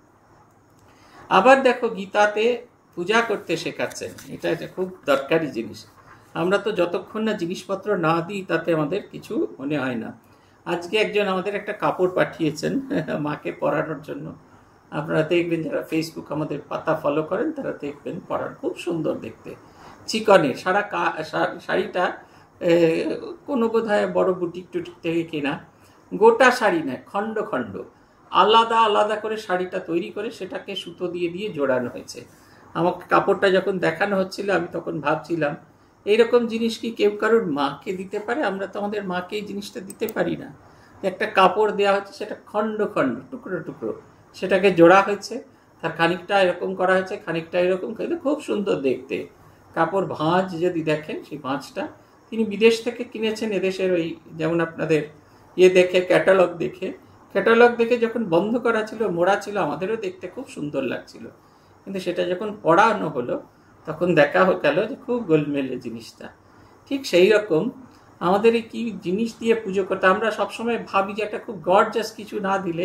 আবার দেখো গীতাতে পূজা করতে শেখাচ্ছেন, এটা খুব দরকারি জিনিস। আমরা তো যতক্ষণ না জিনিসপত্র না দিই তাতে আমাদের কিছু মনে হয় না। আজকে একজন আমাদের একটা কাপড় পাঠিয়েছেন মাকে পরানোর জন্য। আপনারা দেখবেন, যারা ফেসবুক আমাদের পাতা ফলো করেন তারা দেখবেন, পরান খুব সুন্দর দেখতে, চিকনের সারা শাড়িটা কোনো বোধ হয় বড় বুটিক টুটিক থেকে কেনা, গোটা শাড়ি নয়, খণ্ড খণ্ড আলাদা আলাদা করে শাড়িটা তৈরি করে সেটাকে সুতো দিয়ে দিয়ে জোড়ানো হয়েছে। আমাকে কাপড়টা যখন দেখানো হচ্ছিল আমি তখন ভাবছিলাম এইরকম জিনিস কি কেউ কারোর মাকে দিতে পারে? আমরা তো আমাদের মাকে এই জিনিসটা দিতে পারি না। একটা কাপড় দেওয়া হচ্ছে, সেটা খণ্ড খণ্ড টুকরো টুকরো সেটাকে জোড়া হয়েছে, তার খানিকটা এরকম করা হয়েছে, খানিকটা এরকম, কিন্তু খুব সুন্দর দেখতে। কাপড় ভাঁজ যদি দেখেন, সেই ভাঁজটা তিনি বিদেশ থেকে কিনেছেন, এদেশের ওই যেমন আপনাদের ইয়ে দেখে ক্যাটালগ দেখে ক্যাটালগ দেখে যখন বন্ধ করা ছিল, মোড়া ছিল, আমাদেরও দেখতে খুব সুন্দর লাগছিল। কিন্তু সেটা যখন পড়ানো হলো তখন দেখা গেল যে খুব গোলমেলে জিনিসটা। ঠিক সেই রকম আমাদের এই কি জিনিস দিয়ে পুজো করতে আমরা সবসময় ভাবি যে একটা খুব গর্জাস কিছু না দিলে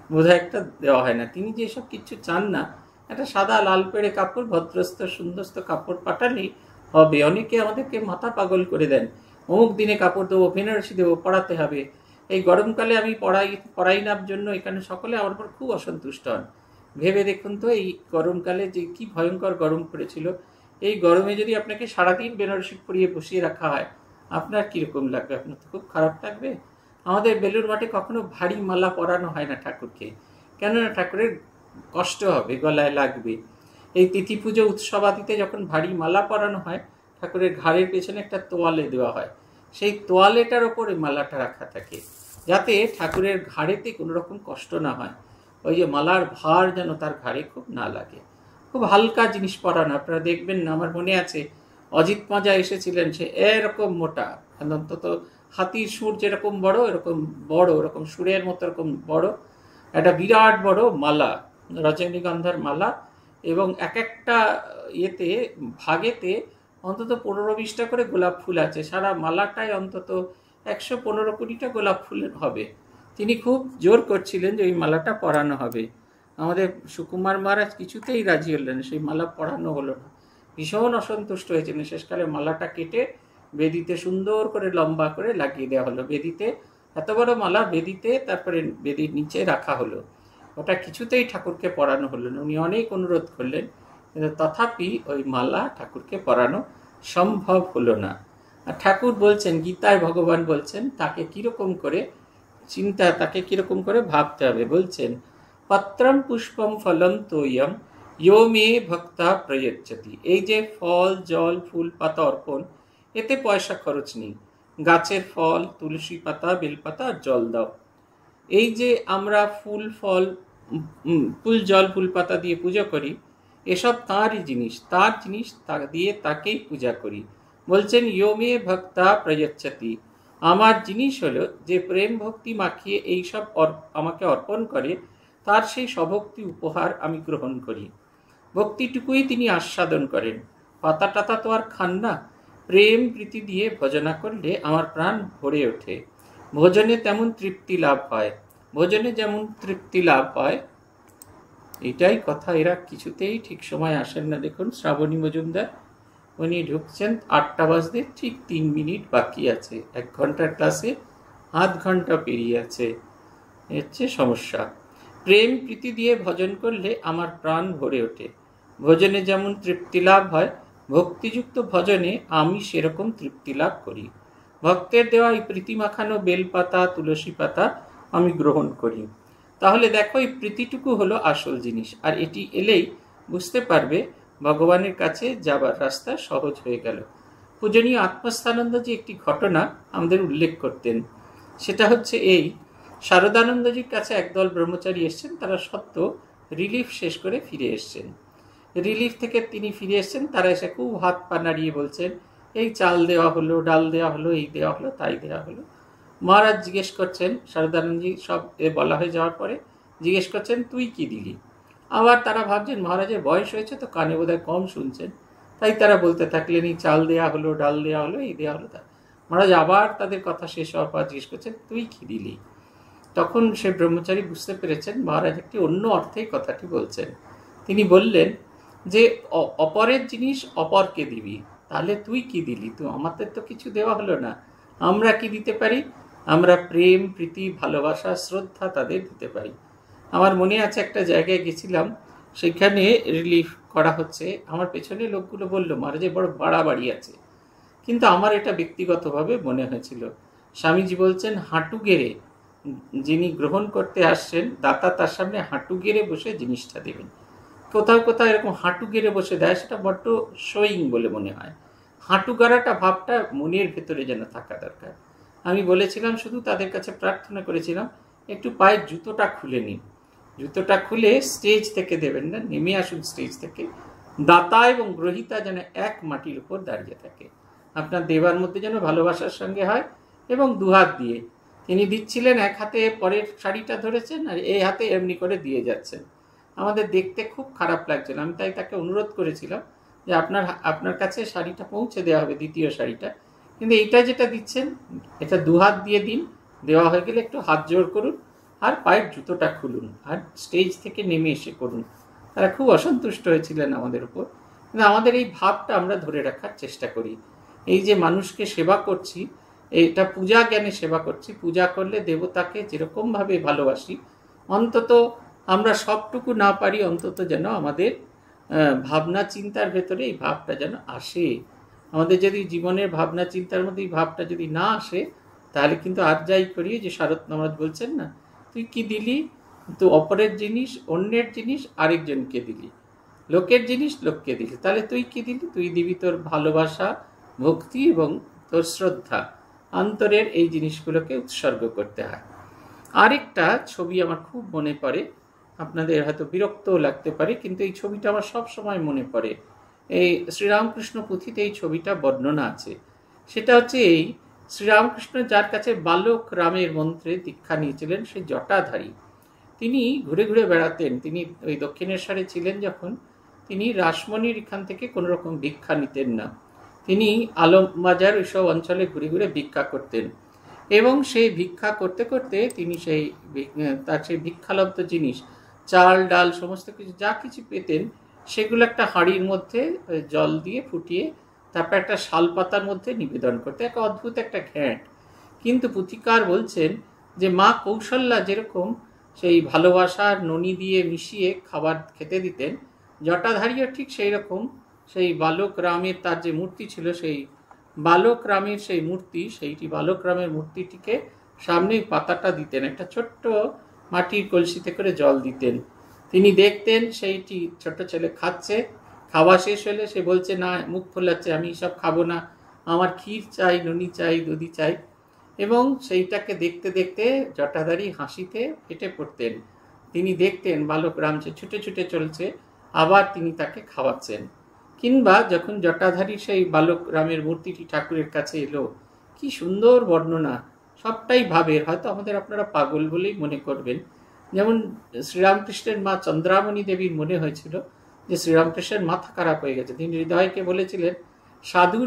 বোধহয় একটা দেওয়া হয় না। তিনি যেসব কিছু চান না, একটা সাদা লাল পেড়ে কাপড়, ভদ্রস্থ সুন্দরস্থ কাপড় পাঠালেই হবে। অনেকে আমাদেরকে মাথা পাগল করে দেন, অমুক দিনে কাপড় দেবো, বেনারসি দেবো, পড়াতে হবে। এই গরমকালে আমি পড়াই পড়াই নার জন্য এখানে সকলে আমার উপর খুব অসন্তুষ্ট হন। ভেবে দেখুন তো, এই গরমকালে যে কি ভয়ঙ্কর গরম পড়েছিল, এই গরমে যদি আপনাকে সারাদিন বেনারসি পরিয়ে বসিয়ে রাখা হয়, আপনার কীরকম লাগবে? আপনার তো খুব খারাপ লাগবে। আমাদের বেলুড় মাঠে কখনো ভারী মালা পরানো হয় না ঠাকুরকে, কেননা ঠাকুরের কষ্ট হবে, গলায় লাগবে। এই তিথি পুজো উৎসবাদিতে যখন ভারী মালা পরানো হয়, ঠাকুরের ঘাড়ের পেছনে একটা তোয়ালে দেওয়া হয়, সেই তোয়ালেটার ওপরে মালাটা রাখা থাকে, যাতে ঠাকুরের ঘাড়েতে কোনো রকম কষ্ট না হয়, ওই যে মালার ভার যেন তার ঘাড়ে খুব না লাগে। খুব হালকা জিনিস পরানো। আপনারা দেখবেন না, আমার মনে আছে অজিত মাজা এসেছিলেন, সে এরকম মোটা, অন্তত হাতির সুর যেরকম বড়, এরকম বড়, এরকম সুরের মতো এরকম বড় একটা বিরাট বড় মালা, রজনীগন্ধার মালা, এবং এক একটা ইয়েতে ভাগেতে অন্তত পনেরো বিশটা করে গোলাপ ফুল আছে। সারা মালাটায় অন্তত একশো পনেরো কুড়িটা গোলাপ ফুল হবে। তিনি খুব জোর করছিলেন যে ওই মালাটা পরানো হবে। আমাদের সুকুমার মহারাজ কিছুতেই রাজি হলেন, সেই মালা পরানো হলো না। ভীষণ অসন্তুষ্ট হয়েছেন। শেষকালে মালাটা কেটে বেদিতে সুন্দর করে লম্বা করে লাগিয়ে দেওয়া হলো। বেদিতে এত বড় মালা বেদিতে, তারপরে বেদির নিচে রাখা হলো। ওটা কিছুতেই ঠাকুরকে পরানো হলো না। উনি অনেক অনুরোধ করলেন, কিন্তু তথাপি ওই মালা ঠাকুরকে পরানো সম্ভব হলো না। আর ঠাকুর বলছেন, গীতায় ভগবান বলছেন তাকে কিরকম করে চিন্তা, তাকে কিরকম করে ভাবতে হবে। বলছেন, পত্রম পুষ্পম ফলম তোয়ম ইয়ো মে ভক্তা প্রয়চ্ছতি। এই যে ফল, জল, ফুল, পাতা অর্পণ, এতে পয়সা খরচ নেই। গাছের ফল, তুলসী পাতা, বেলপাতা আর জল দাও। এই যে আমরা ফুল ফল ফুল জল ফুল পাতা দিয়ে পূজা করি, এসব তাঁরই জিনিস, তার জিনিস, তা দিয়ে তাকেই পূজা করি। বলছেন, ইয়মে ভক্তা প্রয়চ্ছতি, আমার জিনিস হলো যে প্রেম ভক্তি মাখিয়ে এইসব আমাকে অর্পণ করে, তার সেই স্বভক্তি উপহার আমি গ্রহণ করি। ভক্তিটুকুই তিনি আস্বাদন করেন। পাতা টাতা তো আর খান না। প্রেম প্রীতি দিয়ে ভজনা করলে আমার প্রাণ ভরে ওঠে। ভোজনে তেমন তৃপ্তি লাভ হয়, ভোজনে যেমন তৃপ্তি লাভ হয়, এটাই কথা। এরা কিছুতেই ঠিক সময় আসেন না। দেখুন শ্রাবণী মজুমদার, উনি ঢুকছেন আটটা বাজতে ঠিক তিন মিনিট বাকি আছে। এক ঘন্টার ক্লাসে আধ ঘন্টা পেরিয়ে আছে, হচ্ছে সমস্যা। প্রেম প্রীতি দিয়ে ভজন করলে আমার প্রাণ ভরে ওঠে। ভজনে যেমন তৃপ্তি লাভ হয়, ভক্তিযুক্ত ভজনে আমি সেরকম তৃপ্তি লাভ করি। ভক্তের দেওয়া এই প্রীতি মাখানো বেলপাতা, তুলসী পাতা আমি গ্রহণ করি। তাহলে দেখো, এই প্রীতিটুকু হলো আসল জিনিস। আর এটি এলেই বুঝতে পারবে ভগবানের কাছে যাবার রাস্তা সহজ হয়ে গেল। পূজনীয় আত্মস্থানন্দজি একটি ঘটনা আমাদের উল্লেখ করতেন। সেটা হচ্ছে এই, শারদানন্দজির কাছে একদল ব্রহ্মচারী এসছেন। তারা সত্য রিলিফ শেষ করে ফিরে এসছেন। রিলিফ থেকে তিনি ফিরে এসছেন। তারা এসে খুব হাত পা নাড়িয়ে বলছেন, এই চাল দেওয়া হলো, ডাল দেওয়া হলো, এই দেওয়া হলো, তাই দেওয়া হলো। মহারাজ জিজ্ঞেস করছেন, শারদানন্দজি সব এ বলা হয়ে যাওয়ার পরে জিজ্ঞেস করছেন, তুই কি দিলি? আবার তারা ভাবছেন মহারাজের বয়স হয়েছে তো, কানে বোধহয় কম শুনছেন, তাই তারা বলতে থাকলেন, এই চাল দেওয়া হলো, ডাল দেওয়া হলো, এই দেওয়া হলো। তা মহারাজ আবার তাদের কথা শেষ হওয়ার পর জিজ্ঞেস করছেন, তুই কি দিলি? তখন সে ব্রহ্মচারী বুঝতে পেরেছেন মহারাজ একটি অন্য অর্থেই কথাটি বলছেন। তিনি বললেন যে অপরের জিনিস অপরকে দিবি, তাহলে তুই কি দিলি? তুই, আমাদের তো কিছু দেওয়া হলো না। আমরা কি দিতে পারি? আমরা প্রেম প্রীতি ভালোবাসা শ্রদ্ধা তাদের দিতে পারি। আমার মনে আছে একটা জায়গায় গেছিলাম, সেখানে রিলিফ করা হচ্ছে। আমার পেছনে লোকগুলো বললো মহারাজের বড় বাড়াবাড়ি আছে, কিন্তু আমার এটা ব্যক্তিগতভাবে মনে হয়েছিল। স্বামীজি বলছেন, হাঁটু গেড়ে যিনি গ্রহণ করতে আসছেন, দাতা তার সামনে হাঁটু গেড়ে বসে জিনিসটা দেবেন। কোথাও কোথাও এরকম হাঁটু গেড়ে বসে দেয়, সেটা বড্ড শোয়িং বলে মনে হয়। হাঁটু গাড়াটা ভাবটা মনের ভেতরে যেন থাকা দরকার। আমি বলেছিলাম, শুধু তাদের কাছে প্রার্থনা করেছিলাম, একটু পায়ের জুতোটা খুলে নিন। জুতোটা খুলে স্টেজ থেকে দেবেন না, নেমে আসুন স্টেজ থেকে। দাতা এবং গ্রহিতা যেন এক মাটির উপর দাঁড়িয়ে থাকে। আপনার দেবার মধ্যে যেন ভালোবাসার সঙ্গে হয়, এবং দুহাত দিয়ে তিনি দিচ্ছিলেন, এক হাতে পরের শাড়িটা ধরেছেন আর এই হাতে এমনি করে দিয়ে যাচ্ছেন। আমাদের দেখতে খুব খারাপ লাগছিল। আমি তাই তাকে অনুরোধ করেছিলাম যে আপনার আপনার কাছে শাড়িটা পৌঁছে দেওয়া হবে, দ্বিতীয় শাড়িটা, কিন্তু এইটা যেটা দিচ্ছেন এটা দুহাত দিয়ে দিন। দেওয়া হয়ে গেলে একটু হাত জোড় করুন আর পায়ের জুতোটা খুলুন আর স্টেজ থেকে নেমে এসে করুন। তারা খুব অসন্তুষ্ট হয়েছিলেন আমাদের উপর। কিন্তু আমাদের এই ভাবটা আমরা ধরে রাখার চেষ্টা করি। এই যে মানুষকে সেবা করছি, এটা পূজা জ্ঞানে সেবা করছি। পূজা করলে দেবতাকে যেরকমভাবে ভালোবাসি, অন্তত আমরা সবটুকু না পারি, অন্তত যেন আমাদের ভাবনা চিন্তার ভেতরে এই ভাবটা যেন আসে। আমাদের যদি জীবনের ভাবনা চিন্তার মধ্যে এই ভাবটা যদি না আসে, তাহলে কিন্তু আর যাই করি, যে শারদ নমরাজ বলছেন না, তুই কি দিলি, তো অপরের জিনিস, অন্যের জিনিস আরেকজনকে দিলি, লোকের জিনিস লোককে দিলি, তাহলে তুই কি দিলি? তুই দিবি তোর ভালোবাসা, ভক্তি এবং তোর শ্রদ্ধা, অন্তরের এই জিনিসগুলোকে উৎসর্গ করতে হয়। আরেকটা ছবি আমার খুব মনে পড়ে, আপনাদের হয়তো বিরক্তও লাগতে পারে, কিন্তু এই ছবিটা আমার সব সময় মনে পড়ে। এই শ্রীরামকৃষ্ণ পুঁথিতে এই ছবিটা বর্ণনা আছে। সেটা হচ্ছে এই শ্রীরামকৃষ্ণ যার কাছে বালক রামের মন্ত্রে দীক্ষা নিয়েছিলেন, সে জটাধারী। তিনি ঘুরে ঘুরে বেড়াতেন। তিনি ওই দক্ষিণেশ্বরে ছিলেন যখন, তিনি রাসমণির এখান থেকে কোনো রকম ভিক্ষা নিতেন না। তিনি আলমবাজার ওইসব অঞ্চলে ঘুরে ঘুরে ভিক্ষা করতেন, এবং সেই ভিক্ষা করতে করতে তিনি সেই তার সেই ভিক্ষালব্ধ জিনিস, চাল ডাল সমস্ত কিছু যা কিছু পেতেন, সেগুলো একটা হাঁড়ির মধ্যে জল দিয়ে ফুটিয়ে তারপর একটা শালপাতার মধ্যে নিবেদন করতে, এক অদ্ভুত একটা ঘ্যাঁট। কিন্তু পুথিকার বলছেন যে মা কৌশল্যা যেরকম সেই ভালোবাসার ননি দিয়ে মিশিয়ে খাবার খেতে দিতেন, জটাধারীও ঠিক সেই রকম সেই বালক রামের তার যে মূর্তি ছিল, সেই বালক রামের সেই মূর্তি, সেইটি বালক রামের মূর্তিটিকে সামনে পাতাটা দিতেন, একটা ছোট্ট মাটির কলসিতে করে জল দিতেন। তিনি দেখতেন সেইটি ছোট ছেলে খাচ্ছে, খাওয়া শেষ হলে সে বলছে না, মুখ ফোলাচ্ছে, আমি সব খাবো না, আমার ক্ষীর চাই, ননি চাই, দুধি চাই। এবং সেইটাকে দেখতে দেখতে জটাধারী হাসিতে ফেটে পড়তেন। তিনি দেখতেন বালক রাম যে ছুটে ছুটে চলছে, আবার তিনি তাকে খাওয়াচ্ছেন। কিংবা যখন জটাধারী সেই বালক রামের মূর্তিটি ঠাকুরের কাছে এলো, কি সুন্দর বর্ণনা, সবটাই ভাবের। হয়তো আমাদের আপনারা পাগল বলেই মনে করবেন। যেমন শ্রীরামকৃষ্ণের মা চন্দ্রামণি দেবীর মনে হয়েছিল যে শ্রীরামকৃষ্ণের মাথা খারাপ হয়ে গেছে। তিনি হৃদয়কে বলেছিলেন, সাধুর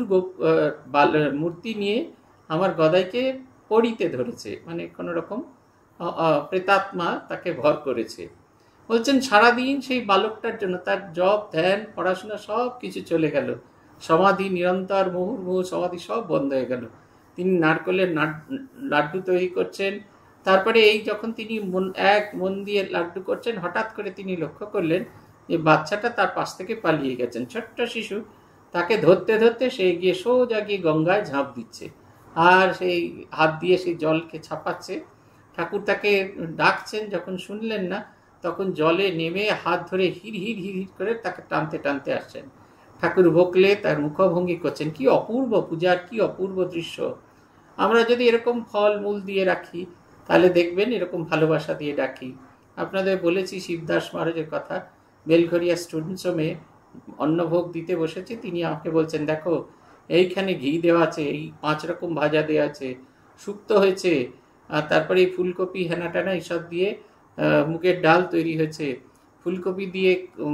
মূর্তি নিয়ে আমার গদাইকে পড়িতে ধরেছে, মানে কোনো রকম প্রেতাত্মা তাকে ভর করেছে। বলছেন সারাদিন সেই বালকটার জন্য তার জপ ধ্যান পড়াশোনা সব কিছু চলে গেল, সমাধি নিরন্তর মুহুর্মুহু সমাধি সব বন্ধ হয়ে গেল। তিনি নারকেলের লাড্ডু তৈরি করছেন। তারপরে এই যখন তিনি মন এক মন দিয়ে লাড্ডু করছেন, হঠাৎ করে তিনি লক্ষ্য করলেন যে বাচ্চাটা তার পাশ থেকে পালিয়ে গেছেন। ছোট্ট শিশু, তাকে ধরতে ধরতে সে গিয়ে সোজা গিয়ে গঙ্গায় ঝাঁপ দিচ্ছে, আর সেই হাত দিয়ে সেই জলকে ছাপাচ্ছে। ঠাকুর তাকে ডাকছেন, যখন শুনলেন না, তখন জলে নেমে হাত ধরে হির হির হির হির করে তাকে টানতে টানতে আসছেন। ঠাকুর বকলে তার মুখভঙ্গি করছেন। কি অপূর্ব পূজার, কি অপূর্ব দৃশ্য! আমরা যদি এরকম ফল মূল দিয়ে রাখি, তাহলে দেখবেন এরকম ভালোবাসা দিয়ে ডাকি। আপনাদের বলেছি শিবদাস মহারাজের কথা। বেলঘরিয়া স্টুডেন্টস হোমে অন্নভোগ দিতে বসেছে, তিনি আমাকে বলছেন, দেখো এইখানে ঘি দেওয়া আছে, এই পাঁচ রকম ভাজা দেওয়া আছে, শুক্তো হয়েছে, আর তারপরে এই ফুলকপি হেনা টানা এইসব দিয়ে মুগের ডাল তৈরি হয়েছে, ফুলকপি দিয়ে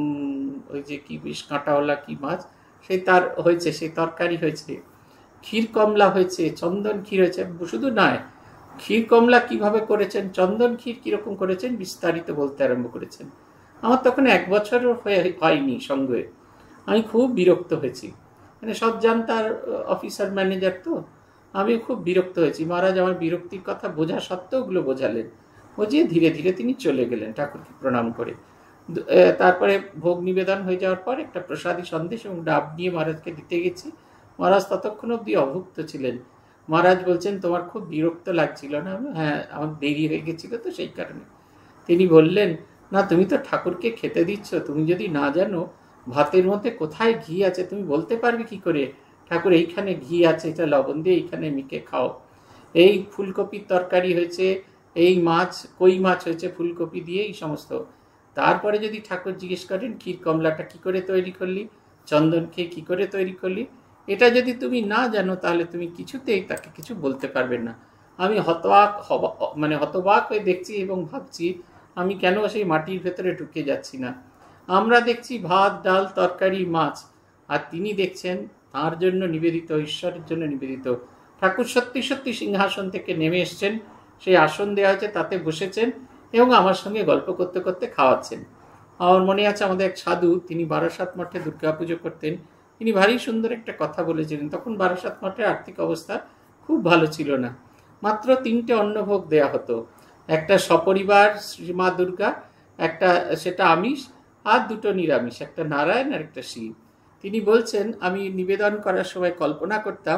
ওই যে কি বেশ কাঁটাওয়ালা কি মাছ সেই তার হয়েছে, সেই তরকারি হয়েছে, ক্ষীর কমলা হয়েছে, চন্দন ক্ষীর হয়েছে। শুধু নয়, ক্ষীর কমলা কিভাবে করেছেন, চন্দন ক্ষীর কিরকম করেছেন, বিস্তারিত বলতে আরম্ভ করেছেন। আমার তখন এক বছরও হয়নি সঙ্গে। আমি খুব বিরক্ত হয়েছি, মানে সব জানতার অফিসার ম্যানেজার তো, আমি খুব বিরক্ত হয়েছি। মহারাজ আমার বিরক্তির কথা বোঝা সত্ত্বেও ওগুলো বোঝালেন। বুঝিয়ে ধীরে ধীরে তিনি চলে গেলেন ঠাকুরকে প্রণাম করে। তারপরে ভোগ নিবেদন হয়ে যাওয়ার পর একটা প্রসাদী সন্দেশ এবং ডাব নিয়ে মহারাজকে দিতে গেছি। মহারাজ ততক্ষণ অবধি অভুক্ত ছিলেন। মহারাজ বলছেন, তোমার খুব বিরক্ত লাগছিল না? হ্যাঁ, আমার দেরি হয়ে গেছিল তো সেই কারণে। তিনি বললেন, না তুমি তো ঠাকুরকে খেতে দিচ্ছ, তুমি যদি না জানো ভাতের মধ্যে কোথায় ঘি আছে তুমি বলতে পারবে কি করে ঠাকুর এইখানে ঘি আছে, এটা লবণ দিয়ে এইখানে মিকে খাও। এই ফুলকপির তরকারি হয়েছে, এই মাছ কই মাছ হয়েছে ফুলকপি দিয়ে, এই সমস্ত। তারপরে যদি ঠাকুর জিজ্ঞেস করেন ক্ষীর কমলাটা কি করে তৈরি করলি, চন্দন খেয়ে কি করে তৈরি করলি, এটা যদি তুমি না জানো তাহলে তুমি কিছুতেই তাকে কিছু বলতে পারবে না। আমি হতবাক মানে হতবাক হয়ে দেখছি এবং ভাবছি আমি কেন সেই মাটির ভেতরে ঢুকে যাচ্ছি না। আমরা দেখছি ভাত ডাল তরকারি মাছ, আর তিনি দেখছেন তাঁর জন্য নিবেদিত, ঈশ্বরের জন্য নিবেদিত। ঠাকুর সত্যি সত্যি সিংহাসন থেকে নেমে এসছেন, সেই আসন দেওয়া হয়েছে তাতে বসেছেন, এবং আমার সঙ্গে গল্প করতে করতে খাওয়াচ্ছেন। আমার মনে আছে আমাদের এক সাধু, তিনি বারাসাত মঠে দুর্গা পুজো করতেন। তিনি ভারী সুন্দর একটা কথা বলেছিলেন। তখন বারাসাত মঠের আর্থিক অবস্থা খুব ভালো ছিল না। মাত্র তিনটে অন্নভোগ দেয়া হতো, একটা সপরিবার শ্রী মা দুর্গা, একটা সেটা আমিষ, আর দুটো নিরামিষ, একটা নারায়ণ আর একটা শিব। তিনি বলছেন, আমি নিবেদন করার সময় কল্পনা করতাম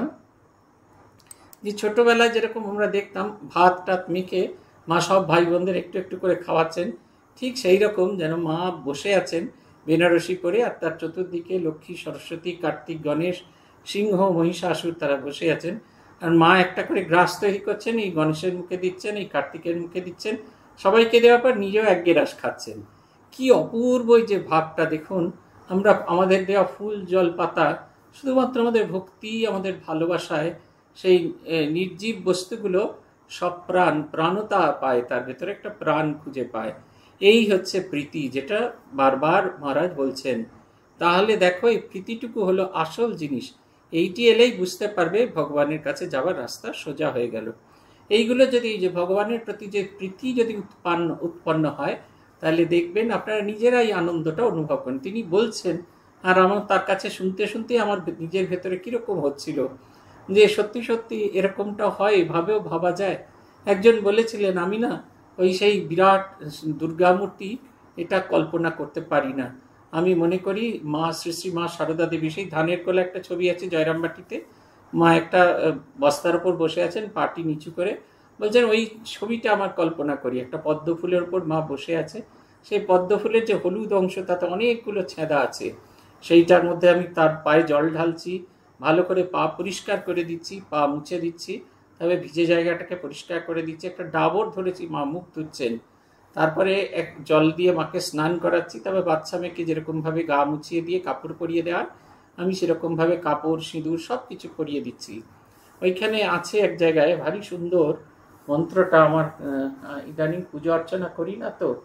যে ছোটবেলায় যেরকম আমরা দেখতাম ভাত টাত মেখে মা সব ভাই বোনদের একটু একটু করে খাওয়াচ্ছেন, ঠিক সেই রকম যেন মা বসে আছেন বেনারসি পরে, আর তার চতুর্দিকে লক্ষ্মী, সরস্বতী, কার্তিক, গণেশ, সিংহ, মহিষাসুর তারা বসে আছেন। আর মা একটা করে গ্রাস তৈরি করছেন, এই গণেশের মুখে দিচ্ছেন, এই কার্তিকের মুখে দিচ্ছেন, সবাইকে দেওয়ার পর নিজেও এক গ্রাস খাচ্ছেন। কি অপূর্ব যে ভাবটা দেখুন। আমরা আমাদের দেওয়া ফুল, জল, পাতা শুধুমাত্র আমাদের ভক্তি, আমাদের ভালোবাসায় সেই নির্জীব বস্তুগুলো সব প্রাণ প্রাণতা পায়, তার ভেতরে একটা প্রাণ খুঁজে পায়। এই হচ্ছে প্রীতি, যেটা বারবার মহারাজ বলছেন। তাহলে দেখো, এই প্রীতিটুকু হলো আসল জিনিস। এইটি এলেই বুঝতে পারবে ভগবানের কাছে যাওয়ার রাস্তা সোজা হয়ে গেল। এইগুলো যদি, যে ভগবানের প্রতি যে প্রীতি যদি উৎপন্ন উৎপন্ন হয়, তাহলে দেখবেন আপনারা নিজেরাই আনন্দটা অনুভব করেন। তিনি বলছেন, আর আমার তার কাছে শুনতে শুনতে আমার নিজের ভেতরে কিরকম হচ্ছিল যে সত্যি সত্যি এরকমটা হয়, এভাবেও ভাবা যায়। একজন বলেছিলেন, আমি না ওই সেই বিরাট দুর্গা মূর্তি এটা কল্পনা করতে পারি না। আমি মনে করি মা শ্রী শ্রী মা সারদা দেবী, সেই ধানের কোলা একটা ছবি আছে জয়রামবাটিতে, মা একটা বস্তার ওপর বসে আছেন পাটি নিচু করে, বলছেন ওই ছবিটা আমার কল্পনা করি। একটা পদ্ম ফুলের ওপর মা বসে আছে, সেই পদ্ম ফুলের যে হলুদ অংশ তাতে অনেকগুলো ছেঁদা আছে, সেইটার মধ্যে আমি তার পায়ে জল ঢালছি, ভালো করে পা পরিষ্কার করে দিচ্ছি, পা মুছে দিচ্ছি, তবে ভিজে জায়গাটাকে পরিষ্কার করে দিচ্ছি, একটা ডাবর ধরেছি, মা মুখ ধুচ্ছেন, তারপরে এক জল দিয়ে মাকে স্নান করাচ্ছি, তবে বাচ্চা মেয়েকে যেরকমভাবে গা মুছিয়ে দিয়ে কাপড় পরিয়ে দেওয়ার, আমি সেরকমভাবে কাপড়, সিঁদুর সব কিছু পরিয়ে দিচ্ছি। ওইখানে আছে এক জায়গায় ভারী সুন্দর মন্ত্রটা, আমার ইদানিং পুজো অর্চনা করি না তো,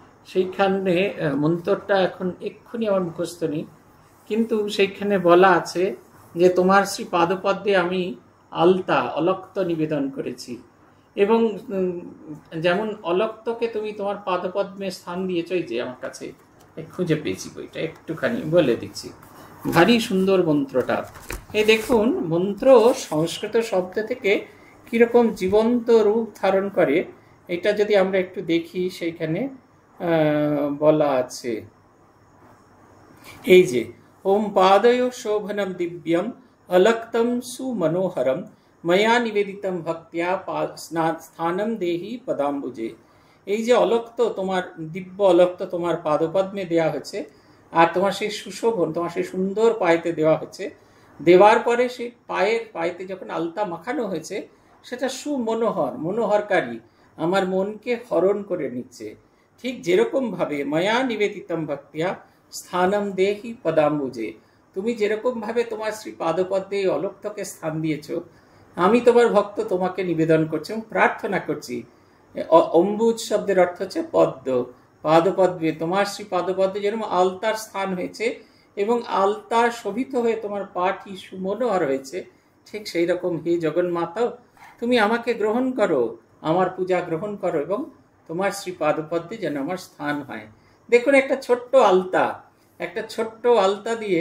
সেইখানে মন্ত্রটা এখন এক্ষুনি আমার মুখস্থ নেই, কিন্তু সেইখানে বলা আছে যে তোমার শ্রী পাদপদ্মে আমি আলতা অলক্ত নিবেদন করেছি, এবং যেমন অলক্তকে তুমি তোমার পাদপদ্মে স্থান দিয়েছ, এই যে আমার কাছে খুঁজে পেয়েছি বইটা, একটুখানি বলে দিচ্ছি। ভারী সুন্দর মন্ত্রটা। এই দেখুন, মন্ত্র সংস্কৃত শব্দ থেকে কিরকম জীবন্ত রূপ ধারণ করে, এটা যদি আমরা একটু দেখি, সেইখানে বলা আছে এই যে ওম পাদয় শোভনম দিব্যম অলক্তম সুমনোহরম ময়া নিবেদিতম ভক্তিয়া স্থানম দেহি পদাম্বুজে। এই যে অলক্ত, তোমার দিব্য অলক্ত তোমার পাদপদ্মে দেওয়া হয়েছে, আর তোমার সেই সুশোভন, তোমার সেই সুন্দর পায়েতে দেওয়া হয়েছে। দেওয়ার পরে সেই পায়ের পায়েতে যখন আলতা মাখানো হয়েছে, সেটা সুমনোহর, মনোহরকারী, আমার মনকে হরণ করে নিচ্ছে। ঠিক যেরকমভাবে ময়া নিবেদিতম ভক্তিয়া স্থানম দেহি পদাম্বুজে, তুমি যেরকমভাবে তোমার শ্রী পাদপদ্মে এই অলক্তকে স্থান দিয়েছ, আমি তোমার ভক্ত তোমাকে নিবেদন করছি এবং প্রার্থনা করছি। অম্বুজ শব্দের অর্থ হচ্ছে পদ্ম, পাদপদ্মে তোমার শ্রী পাদপদ্মে যেরকম আলতার স্থান হয়েছে এবং আলতা শোভিত হয়ে তোমার পাটি সুমনোহর হয়েছে, ঠিক সেই রকম হে জগন্মাতাও তুমি আমাকে গ্রহণ করো, আমার পূজা গ্রহণ করো, এবং তোমার শ্রী পাদপদ্মে যেন আমার স্থান হয়। দেখুন, একটা ছোট্ট আলতা, একটা ছোট্ট আলতা দিয়ে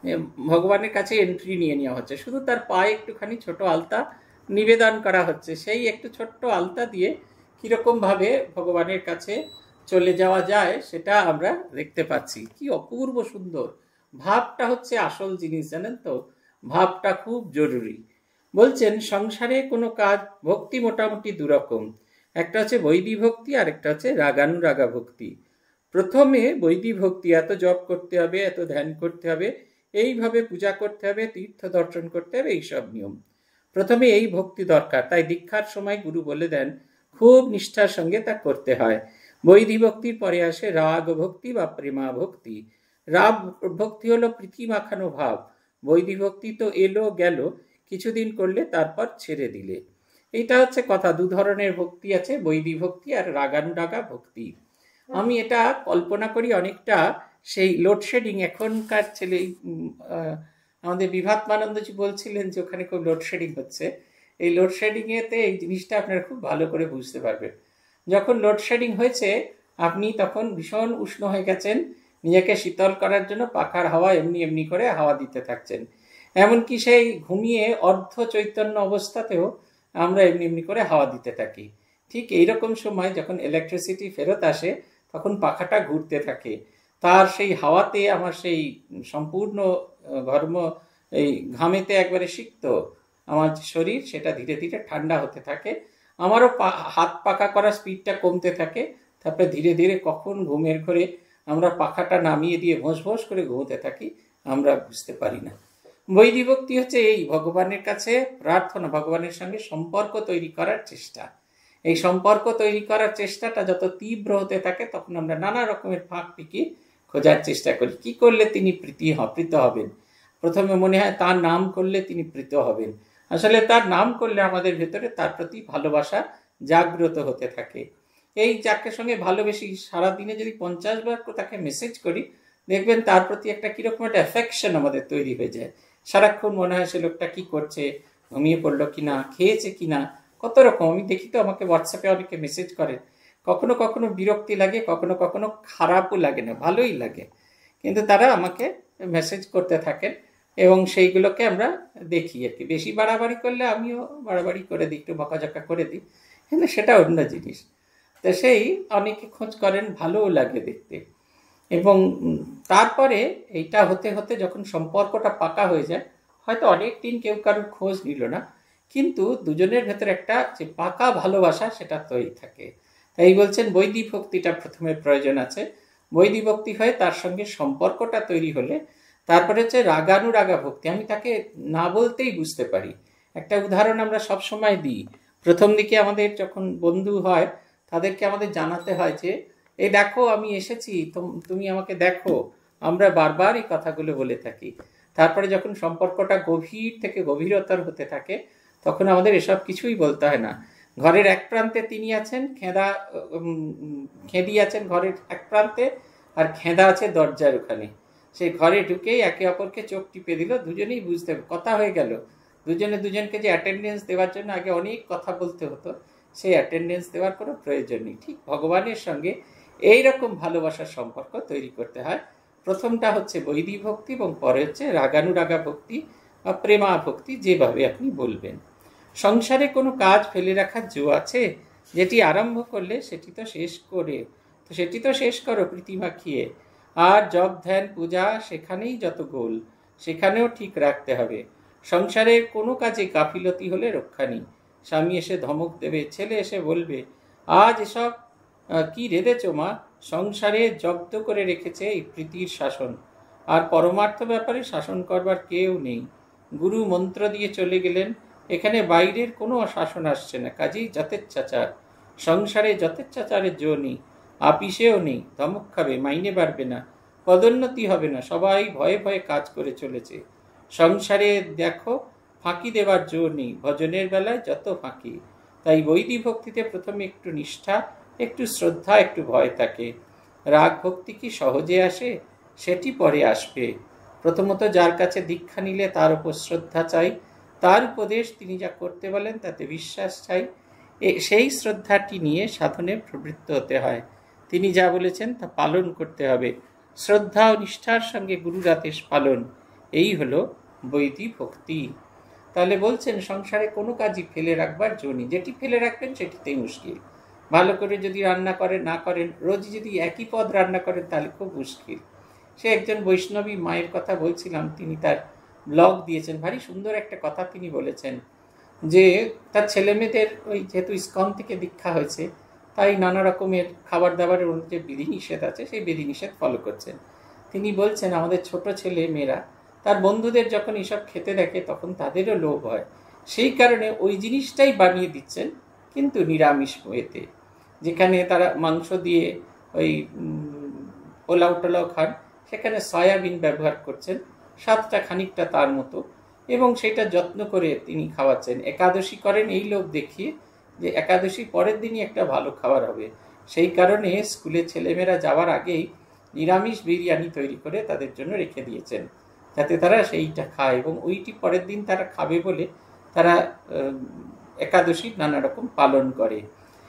ভগবানের কাছে এন্ট্রি নিয়ে নেওয়া হচ্ছে, শুধু তার পায়ে একটুখানি ছোট আলতা নিবেদন করা হচ্ছে। সেই একটু ছোট্ট আলতা দিয়ে কিরকমভাবে ভগবানের কাছে চলে যাওয়া যায় সেটা আমরা দেখতে পাচ্ছি। কি অপূর্ব সুন্দর ভাবটা হচ্ছে আসল জিনিস, জানেন তো, ভাবটা খুব জরুরি। বলছেন সংসারে কোনো কাজ, ভক্তি মোটামুটি দুরকম, একটা হচ্ছে বৈদিক ভক্তি আর একটা হচ্ছে রাগানুরাগা ভক্তি। প্রথমে বৈদিক ভক্তি, এত জপ করতে হবে, এত ধ্যান করতে হবে, এইভাবে পূজা করতে হবে, তীর্থ দর্শন করতে হবে, এইসব নিয়ম। প্রথমে এই ভক্তি দরকার, তাই দীক্ষার সময় গুরু বলে দেন খুব নিষ্ঠার সঙ্গে তা করতে হয়। বৈদিক ভক্তির পরে আসে রাগ ভক্তি বা প্রেমা ভক্তি। রাগ ভক্তি হলো প্রীতি মাখানো ভাব, বৈদিক ভক্তি তো এলো গেল, কিছুদিন করলে তারপর ছেড়ে দিলে। এইটা হচ্ছে কথা। দু ধরনের ভক্তি আছে, বৈদিক ভক্তি আর রাগানুরাগা ভক্তি। আমি এটা কল্পনা করি অনেকটা সেই লোডশেডিং, এখনকার ছেলে আমাদের বিভাত্মানন্দজি বলছিলেন যে ওখানে খুব লোডশেডিং হচ্ছে, এই লোডশেডিং এতে এই জিনিসটা আপনারা খুব ভালো করে বুঝতে পারবেন। যখন লোডশেডিং হয়েছে আপনি তখন ভীষণ উষ্ণ হয়ে গেছেন, নিজেকে শীতল করার জন্য পাখার হাওয়া এমনি এমনি করে হাওয়া দিতে থাকছেন। এমনকি সেই ঘুমিয়ে অর্ধ চৈতন্য অবস্থাতেও আমরা এমনি এমনি করে হাওয়া দিতে থাকি। ঠিক এইরকম সময় যখন ইলেকট্রিসিটি ফেরত আসে তখন পাখাটা ঘুরতে থাকে, তার সেই হাওয়াতে আমার সেই সম্পূর্ণ ঘর্ম এই ঘামেতে একবারে সিক্ত আমার শরীর সেটা ধীরে ধীরে ঠান্ডা হতে থাকে, আমারও হাত পাখা করার স্পিডটা কমতে থাকে। তারপরে ধীরে ধীরে কখন ঘুমের ঘরে আমরা পাখাটা নামিয়ে দিয়ে ভোঁস ভোঁস করে ঘুমোতে থাকি আমরা বুঝতে পারি না। বৈদিভক্তি হচ্ছে এই ভগবানের কাছে প্রার্থনা, ভগবানের সঙ্গে সম্পর্ক তৈরি করার চেষ্টা। এই সম্পর্ক তৈরি করার চেষ্টাটা যত তীব্র হতে থাকে তখন আমরা নানা রকমের ফাঁক টিকি খোঁজার চেষ্টা করি, কি করলে তিনি প্রীতি প্রীত হবেন। প্রথমে মনে হয় তার নাম করলে তিনি প্রীত হবেন, আসলে তার নাম করলে আমাদের ভেতরে তার প্রতি ভালোবাসা জাগ্রত হতে থাকে। এই যাকে সঙ্গে ভালোবেসি সারাদিনে যদি পঞ্চাশ বার তাকে মেসেজ করি দেখবেন তার প্রতি একটা কিরকম একটা অ্যাফেকশন আমাদের তৈরি হয়ে যায়। সারাক্ষণ মনে হয় সে লোকটা কি করছে, ঘুমিয়ে পড়লো কিনা, খেয়েছে কিনা, কত রকম। আমি দেখি তো আমাকে হোয়াটসঅ্যাপে অনেকে মেসেজ করে, কখনো কখনো বিরক্তি লাগে, কখনো কখনো খারাপও লাগে না, ভালোই লাগে, কিন্তু তারা আমাকে মেসেজ করতে থাকেন এবং সেইগুলোকে আমরা দেখি আর কি। বেশি বাড়াবাড়ি করলে আমিও বাড়াবাড়ি করে দিই, একটু বকাঝকা করে দিই, কিন্তু সেটা অন্য জিনিস। তো সেই অনেকে খোঁজ করেন, ভালোও লাগে দেখতে। এবং তারপরে এইটা হতে হতে যখন সম্পর্কটা পাকা হয়ে যায়, হয়তো অনেক দিন কেউ কারোর খোঁজ নিল না, কিন্তু দুজনের ভেতরে একটা যে পাকা ভালোবাসা সেটা তৈরি থাকে। তাই বলছেন বৈদিক ভক্তিটা প্রথমে প্রয়োজন আছে। বৈদিক ভক্তি হয়ে তার সঙ্গে সম্পর্কটা তৈরি হলে তারপরে হচ্ছে রাগানুরাগা ভক্তি, আমি তাকে না বলতেই বুঝতে পারি। একটা উদাহরণ আমরা সব সময় দিই, প্রথম দিকে আমাদের যখন বন্ধু হয় তাদেরকে আমাদের জানাতে হয় যে এই দেখো আমি এসেছি, তুমি আমাকে দেখো, আমরা বারবার এই কথাগুলো বলে থাকি। তারপরে যখন সম্পর্কটা গভীর থেকে গভীরতর হতে থাকে তখন আমাদের এসব কিছুই বলতে হয় না। ঘরের এক প্রান্তে তিনি আছেন, খেঁদা খেঁদি আছেন ঘরের এক প্রান্তে, আর খেঁদা আছে দরজার ওখানে। সেই ঘরে ঢুকেই একে অপরকে চোখ টিপে দিল, দুজনেই বুঝতে কথা হয়ে গেল। দুজনে দুজনকে যে অ্যাটেন্ডেন্স দেওয়ার জন্য আগে অনেক কথা বলতে হতো, সেই অ্যাটেন্ডেন্স দেওয়ার কোনো প্রয়োজন নেই। ঠিক ভগবানের সঙ্গে এইরকম ভালোবাসার সম্পর্ক তৈরি করতে হয়। প্রথমটা হচ্ছে বৈদিক ভক্তি এবং পরে হচ্ছে রাগানুরাগা ভক্তি বা প্রেমা ভক্তি, যেভাবে আপনি বলবেন। সংসারে কোনো কাজ ফেলে রাখার জো আছে, যেটি আরম্ভ করলে সেটি তো শেষ করে তো সেটি তো শেষ করো প্রীতি মাখিয়ে। আর জপ ধ্যান পূজা সেখানেই যত গোল, সেখানেও ঠিক রাখতে হবে। সংসারের কোনো কাজে গাফিলতি হলে রক্ষা নেই। স্বামী এসে ধমক দেবে, ছেলে এসে বলবে আজ এসব কি রেঁধেছ মা। সংসারে জব্দ করে রেখেছে এই প্রীতির শাসন, আর পরমার্থ ব্যাপারে শাসন করবার কেউ নেই। গুরু মন্ত্র দিয়ে চলে গেলেন, এখানে বাইরের কোনো শাসন আসছে না, কাজেই যথেচ্ছাচার। সংসারে যথেচ্ছাচারের জো নেই, আপিসেও নেই, ধমক খাবে, মাইনে বাড়বে না, পদোন্নতি হবে না, সবাই ভয়ে ভয়ে কাজ করে চলেছে। সংসারে দেখো ফাঁকি দেওয়ার জো নেই, ভজনের বেলায় যত ফাঁকি। তাই বৈদিক ভক্তিতে প্রথমে একটু নিষ্ঠা, একটু শ্রদ্ধা, একটু ভয় থাকে। রাগ ভক্তি কি সহজে আসে? সেটি পরে আসবে। প্রথমত যার কাছে দীক্ষা নিলে তার উপর শ্রদ্ধা চাই, তার উপদেশ তিনি যা করতে বলেন তাতে বিশ্বাস চাই। সেই শ্রদ্ধাটি নিয়ে সাধনে প্রবৃত্ত হতে হয়, তিনি যা বলেছেন তা পালন করতে হবে। শ্রদ্ধা ও নিষ্ঠার সঙ্গে গুরুর আদেশ পালন, এই হলো বৈদিক ভক্তি। তাহলে বলছেন সংসারে কোনো কাজই ফেলে রাখবার জো নেই, যেটি ফেলে রাখবেন সেটিতেই মুশকিল। ভালো করে যদি রান্না করেন না করেন, রোজ যদি একই পদ রান্না করেন তাহলে খুব মুশকিল। সে একজন বৈষ্ণবী মায়ের কথা বলছিলাম, তিনি তার ব্লগ দিয়েছেন, ভারী সুন্দর একটা কথা তিনি বলেছেন যে তার ছেলে মেয়েদের ওই যেহেতু ইস্কন থেকে দীক্ষা হয়েছে তাই নানা রকমের খাবার দাবারের যে বিধিনিষেধ আছে সেই বিধিনিষেধ ফলো করছেন। তিনি বলছেন আমাদের ছোট ছেলে মেয়েরা তার বন্ধুদের যখন এসব খেতে দেখে তখন তাদেরও লোভ হয়, সেই কারণে ওই জিনিসটাই বানিয়ে দিচ্ছেন কিন্তু নিরামিষ এতে, যেখানে তারা মাংস দিয়ে ওই পোলাও টোলাও খান সেখানে সয়াবিন ব্যবহার করছেন, স্বাদটা খানিকটা তার মতো, এবং সেটা যত্ন করে তিনি খাওয়াচ্ছেন। একাদশী করেন এই লোভ দেখিয়ে যে একাদশী পরের দিনই একটা ভালো খাবার হবে, সেই কারণে স্কুলে ছেলেমেয়েরা যাওয়ার আগেই নিরামিষ বিরিয়ানি তৈরি করে তাদের জন্য রেখে দিয়েছেন যাতে তারা সেইটা খায়, এবং ওইটি পরের দিন তারা খাবে বলে তারা একাদশী নানা রকম পালন করে।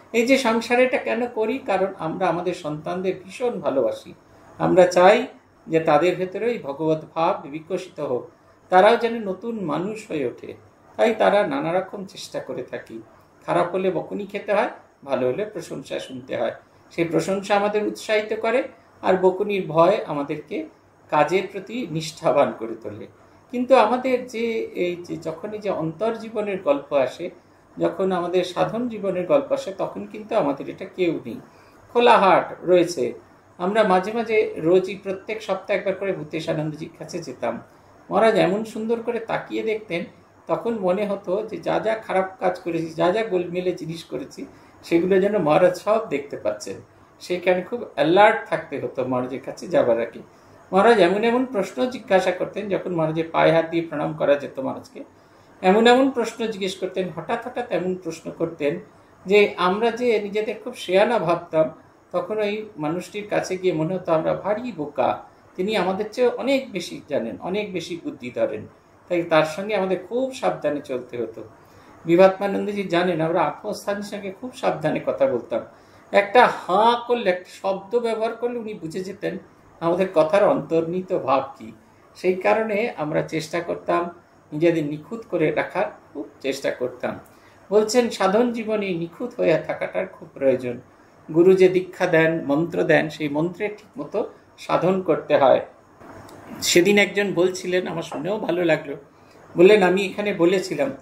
এই যে সংসারেটা কেন করি, কারণ আমরা আমাদের সন্তানদের ভীষণ ভালোবাসি। আমরা চাই যে তাদের ভেতরে এই ভগবত ভাব বিকশিত হোক, তারাও যেন নতুন মানুষ হয়ে ওঠে। তাই তারা নানা রকম চেষ্টা করে থাকি। খারাপ হলে বকুনি খেতে হয়, ভালো হলে প্রশংসা শুনতে হয়। সেই প্রশংসা আমাদের উৎসাহিত করে, আর বকুনির ভয় আমাদেরকে কাজের প্রতি নিষ্ঠাবান করে তোলে। কিন্তু আমাদের যে এই যে যখনই যে অন্তর্জীবনের গল্প আসে, যখন আমাদের সাধন জীবনের গল্প আসে, তখন কিন্তু আমাদের এটা কেউ নেই, খোলা হাট রয়েছে। আমরা মাঝে মাঝে রোজই প্রত্যেক সপ্তাহে একবার করে ভূতেশ আনন্দজির কাছে যেতাম। মহারাজ এমন সুন্দর করে তাকিয়ে দেখতেন, তখন মনে হতো যে যা যা খারাপ কাজ করেছি, যা যা গোলমেলে জিনিস করেছি, সেগুলো যেন মহারাজ সব দেখতে পাচ্ছেন। সেইখানে খুব অ্যালার্ট থাকতে হতো মহারাজের কাছে যাবার আগে। মহারাজ এমন এমন প্রশ্ন জিজ্ঞাসা করতেন, যখন মহারাজের পায়ে হাত দিয়ে প্রণাম করা যেত মহারাজকে, এমন এমন প্রশ্ন জিজ্ঞেস করতেন, হঠাৎ হঠাৎ এমন প্রশ্ন করতেন যে আমরা যে নিজেদের খুব শেয়ানা ভাবতাম, তখন ওই মানুষটির কাছে গিয়ে মনে হতো আমরা ভারী বোকা, তিনি আমাদের চেয়ে অনেক বেশি জানেন, অনেক বেশি বুদ্ধি ধরেন। তাই তার সঙ্গে আমাদের খুব সাবধানে চলতে হতো। বিভাত্মানন্দজি জানেন আমরা আত্মস্থানের সঙ্গে খুব সাবধানে কথা বলতাম। একটা হাঁ করলে, একটা শব্দ ব্যবহার করলে উনি বুঝে যেতেন আমাদের কথার অন্তর্নিহিত ভাব কি। সেই কারণে আমরা চেষ্টা করতাম নিজেদের নিখুঁত করে রাখার, খুব চেষ্টা করতাম। বলছেন সাধন জীবনে নিখুঁত হয়ে থাকাটার খুব প্রয়োজন। গুরু যে দীক্ষা দেন, মন্ত্র দেন, সেই মন্ত্রের ঠিক মতো সাধন করতে হয়। সেদিন একজন বলছিলেন, আমার শুনেও ভালো লাগলো, বললেন আমি এখানে বলেছিলাম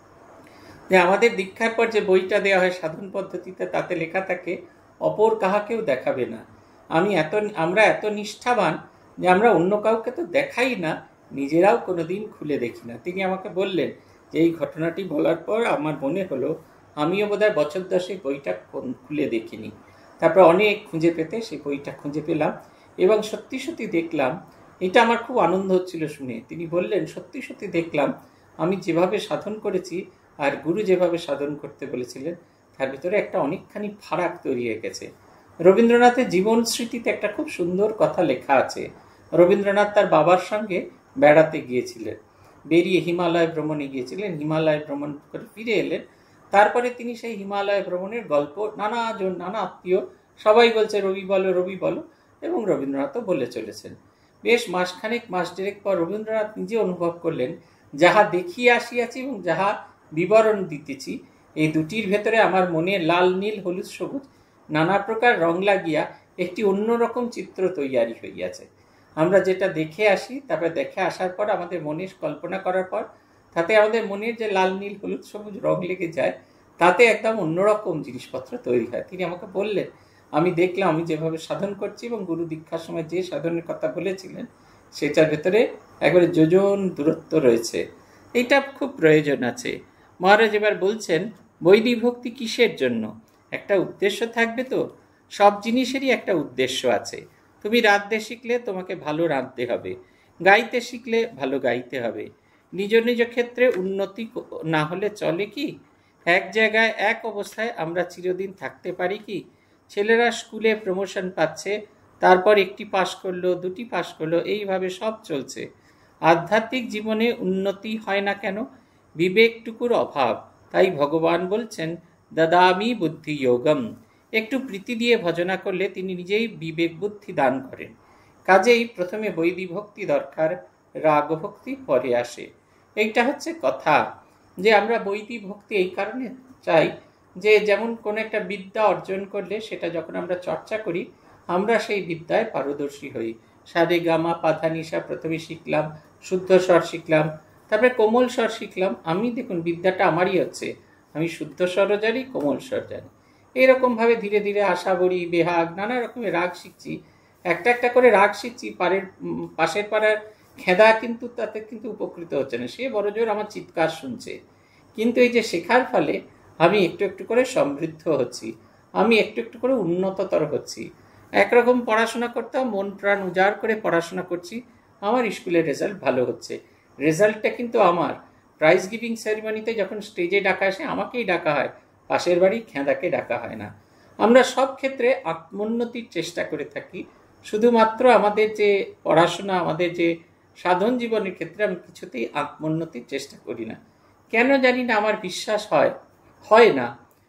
যে আমাদের দীক্ষার পর যে বইটা দেওয়া হয় সাধন পদ্ধতিতে, তাতে লেখা থাকে অপর কাহাকেও দেখাবে না। আমি এত আমরা এত নিষ্ঠাবান যে আমরা অন্য কাউকে তো দেখাই না, নিজেরাও কোনোদিন খুলে দেখি না। তিনি আমাকে বললেন যে এই ঘটনাটি বলার পর আমার মনে হলো আমিও বোধহয় বছর দশেক বইটা খুলে দেখিনি। তারপর অনেক খুঁজে পেতে সেই বইটা খুঁজে পেলাম, এবং সত্যি সত্যি দেখলাম, এটা আমার খুব আনন্দ হচ্ছিল শুনে। তিনি বললেন সত্যি সত্যি দেখলাম আমি যেভাবে সাধন করেছি আর গুরু যেভাবে সাধন করতে বলেছিলেন, তার ভিতরে একটা অনেকখানি ফারাক তৈরি হয়ে গেছে। রবীন্দ্রনাথের জীবন স্মৃতিতে একটা খুব সুন্দর কথা লেখা আছে। রবীন্দ্রনাথ তার বাবার সঙ্গে বেড়াতে গিয়েছিলেন, বেরিয়ে হিমালয় ভ্রমণে গিয়েছিলেন, হিমালয় ভ্রমণ করে ফিরে এলেন। তারপরে তিনি সেই হিমালয় ভ্রমণের গল্প নানা জন, নানা আত্মীয় সবাই বলছে রবি বলো রবি বলো, এবং রবীন্দ্রনাথও বলে চলেছেন। বেশ মাসখানেক মাস দেড়েক পর রবীন্দ্রনাথ নিজে অনুভব করলেন, যাহা দেখিয়ে আসিয়াছি এবং যাহা বিবরণ দিতেছি, এই দুটির ভেতরে আমার মনে লাল নীল হলুদ সবুজ নানা প্রকার রং লাগিয়া একটি অন্যরকম চিত্র তৈয়ারি হইয়াছে। আমরা যেটা দেখে আসি, তারপরে দেখে আসার পর আমাদের মনে কল্পনা করার পর তাতে আমাদের মনের যে লাল নীল হলুদ সবুজ রং লেগে যায়, তাতে একদম অন্যরকম জিনিসপত্র তৈরি হয়। তিনি আমাকে বললেন আমি দেখলাম আমি যেভাবে সাধন করছি এবং গুরু দীক্ষার সময় যে সাধনের কথা বলেছিলেন, সেটার ভেতরে একবারে যোজন দূরত্ব রয়েছে। এইটা খুব প্রয়োজন আছে। মহারাজ এবার বলছেন বৈদিক ভক্তি কিসের জন্য? একটা উদ্দেশ্য থাকবে তো। সব জিনিসেরই একটা উদ্দেশ্য আছে। তুমি রাঁধতে শিখলে তোমাকে ভালো রাঁধতে হবে, গাইতে শিখলে ভালো গাইতে হবে। নিজ নিজ ক্ষেত্রে উন্নতি না হলে চলে কি? এক জায়গায় এক অবস্থায় আমরা চিরদিন থাকতে পারি কি? ছেলেরা স্কুলে প্রমোশন পাচ্ছে, তারপর একটি পাশ করলো, দুটি পাশ করলো, এইভাবে সব চলছে। আধ্যাত্মিক জীবনে উন্নতি হয় না কেন? বিবেকটুকুর অভাব। তাই ভগবান বলছেন দদামি বুদ্ধি যোগম। একটু প্রীতি দিয়ে ভজনা করলে তিনি নিজেই বিবেক বুদ্ধি দান করেন। কাজেই প্রথমে বৈদিক ভক্তি দরকার, রাগ ভক্তি পরে আসে। এইটা হচ্ছে কথা, যে আমরা বৈদিক ভক্তি এই কারণে চাই যে যেমন কোনো একটা বিদ্যা অর্জন করলে সেটা যখন আমরা চর্চা করি, আমরা সেই বিদ্যায় পারদর্শী হই। সারে গামা পাধা নিশা প্রথমে শিখলাম, শুদ্ধ স্বর শিখলাম, তারপরে কোমল স্বর শিখলাম। আমি দেখুন বিদ্যাটা আমারই হচ্ছে, আমি শুদ্ধ স্বরও জানি, কোমল স্বর জানি। এইরকমভাবে ধীরে ধীরে আশাবরী, বেহাগ, নানা রকমের রাগ শিখছি। একটা একটা করে রাগ শিখছি। পাড়ের পাশের পাড়ার খেদা কিন্তু তাতে কিন্তু উপকৃত হচ্ছে না, সে বড় জোর আমার চিৎকার শুনছে। কিন্তু এই যে শেখার ফলে আমি একটু একটু করে সমৃদ্ধ হচ্ছি, আমি একটু একটু করে উন্নততর হচ্ছি। একরকম পড়াশোনা করতাম, মন প্রাণ উজাড় করে পড়াশোনা করছি, আমার স্কুলের রেজাল্ট ভালো হচ্ছে। রেজাল্টটা কিন্তু আমার প্রাইজ গিভিং সেরিমনিতে যখন স্টেজে ডাকা আসে, আমাকেই ডাকা হয়, পাশের বাড়ি খেঁদাকে ডাকা হয় না। আমরা সব ক্ষেত্রে আত্মোন্নতির চেষ্টা করে থাকি, শুধুমাত্র আমাদের যে পড়াশোনা, আমাদের যে সাধন জীবনের ক্ষেত্রে আমি কিছুতেই আত্মোন্নতির চেষ্টা করি না। কেন জানি না, আমার বিশ্বাস হয় হয় না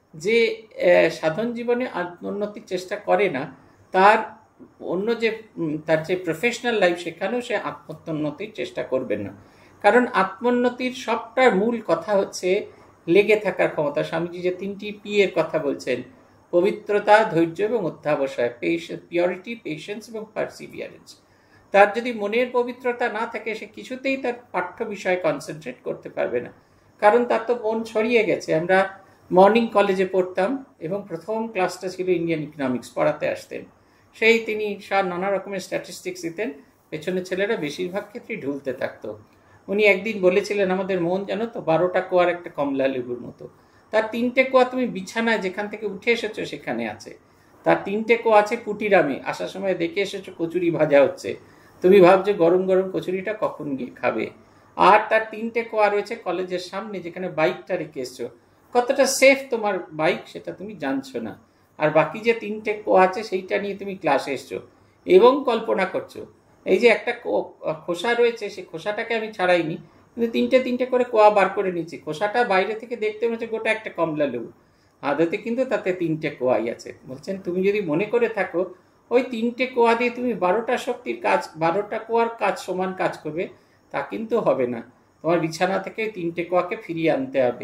যে সাধন জীবনে আত্মোন্নতির চেষ্টা করে না, তার অন্য যে তার যে প্রফেশনাল লাইফ সেখানেও সে আত্মোন্নতির চেষ্টা করবে না। কারণ আত্মোন্নতির সবটা মূল কথা হচ্ছে লেগে থাকার ক্ষমতা। স্বামীজি যে তিনটি পি এর কথা বলছেন, পবিত্রতা, ধৈর্য এবং অধ্যাবসায়, পেশেন্স, পিওরিটি, পেশেন্স এবং পারসিভিয়ারেন্স। তার যদি মনের পবিত্রতা না থাকে, সে কিছুতেই তার পাঠ্য বিষয়ে কনসেন্ট্রেট করতে পারবে না, কারণ তার তো মন ছড়িয়ে গেছে। আমরা মর্নিং কলেজে পড়তাম এবং প্রথম ক্লাসটা ছিল ইন্ডিয়ান ইকোনমিক্স, পড়াতে আসতেন। সেই তিনি নানা রকমের স্ট্যাটিস্টিক্স দিতেন, পেছনের ছেলেরা বেশিরভাগ ক্ষেত্রেই ঢুলতে থাকতো। উনি একদিন বলেছিলেন, আমাদের মন জানো তো বারোটা কোয়ার একটা কমলা লেবুর মতো। তার তিনটে কোয়া তুমি বিছানায় যেখান থেকে উঠে এসেছো সেখানে আছে, তার তিনটে কোয়া আছে কুটিরামে, আসার সময় দেখে এসেছো কচুরি ভাজা হচ্ছে, তুমি ভাবছো গরম গরম কচুরিটা কখন গিয়ে খাবে। আর তার তিনটে কোয়া রয়েছে কলেজের সামনে, যেখানে বাইকটা রেখে এসছো, কতটা সেফ তোমার বাইক সেটা তুমি জানছো না। আর বাকি যে তিনটে কোয়া আছে সেইটা নিয়ে তুমি ক্লাসে এসছো এবং কল্পনা করছো এই যে একটা খোসা রয়েছে, সেই খোসাটাকে আমি ছাড়াইনি, কিন্তু তিনটে তিনটে করে কোয়া বার করে নিচ্ছি। খোসাটা বাইরে থেকে দেখতে হচ্ছে গোটা একটা কমলা লেবু, আদতে কিন্তু তাতে তিনটে কোয়াই আছে। বলছেন তুমি যদি মনে করে থাকো ওই তিনটে কোয়া দিয়ে তুমি বারোটা শক্তির কাজ, বারোটা কোয়ার কাজ সমান কাজ করবে, তা কিন্তু হবে না। তোমার বিছানা থেকে তিনটে কোয়াকে ফিরিয়ে আনতে হবে।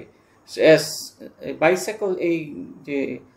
বাইসাইকেল এই যে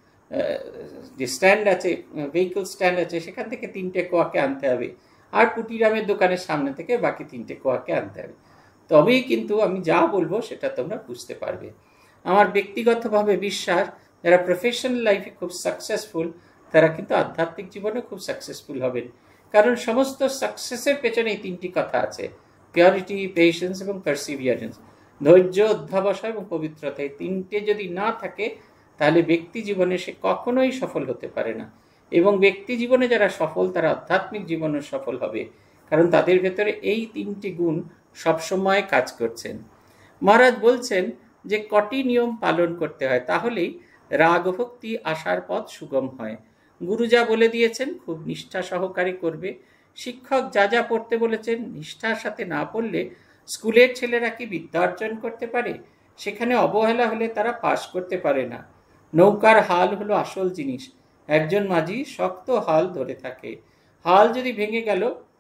যে স্ট্যান্ড আছে, ভেহিকল স্ট্যান্ড আছে, সেখান থেকে তিনটে কোয়াকে আনতে হবে। আর কুটিরামের দোকানের সামনে থেকে বাকি তিনটে কোয়াকে আনতে হবে। তবেই কিন্তু আমি যা বলবো সেটা তোমরা বুঝতে পারবে। আমার ব্যক্তিগতভাবে বিশ্বাস, যারা প্রফেশনাল লাইফে খুব সাকসেসফুল, তারা কিন্তু আধ্যাত্মিক জীবনে খুব সাকসেসফুল হবেন। কারণ সমস্ত সাকসেসের পেছনে এই তিনটি কথা আছে, পিওরিটি, পেশেন্স এবং পারসিভিয়ারেন্স। ধৈর্য, অধ্যাবসায় এবং পবিত্রতা, এই তিনটে যদি না থাকে তাহলে ব্যক্তি জীবনে সে কখনোই সফল হতে পারে না। এবং ব্যক্তি জীবনে যারা সফল, তারা আধ্যাত্মিক জীবনে সফল হবে, কারণ তাদের ভেতরে এই তিনটি গুণ সবসময় কাজ করছেন। মহারাজ বলছেন যে কটি নিয়ম পালন করতে হয়, তাহলেই রাগভক্তি আসার পথ সুগম হয়। গুরু যা বলে দিয়েছেন খুব নিষ্ঠা সহকারে করবে। শিক্ষক যা যা পড়তে বলেছেন নিষ্ঠার সাথে না পড়লে স্কুলের ছেলেরা কি বিদ্যা অর্জন করতে পারে? সেখানে অবহেলা হলে তারা পাশ করতে পারে না। নৌকার হাল হলো আসল জিনিস, একজন মাঝি শক্ত হাল ধরে থাকে, হাল যদি ভেঙে গেল,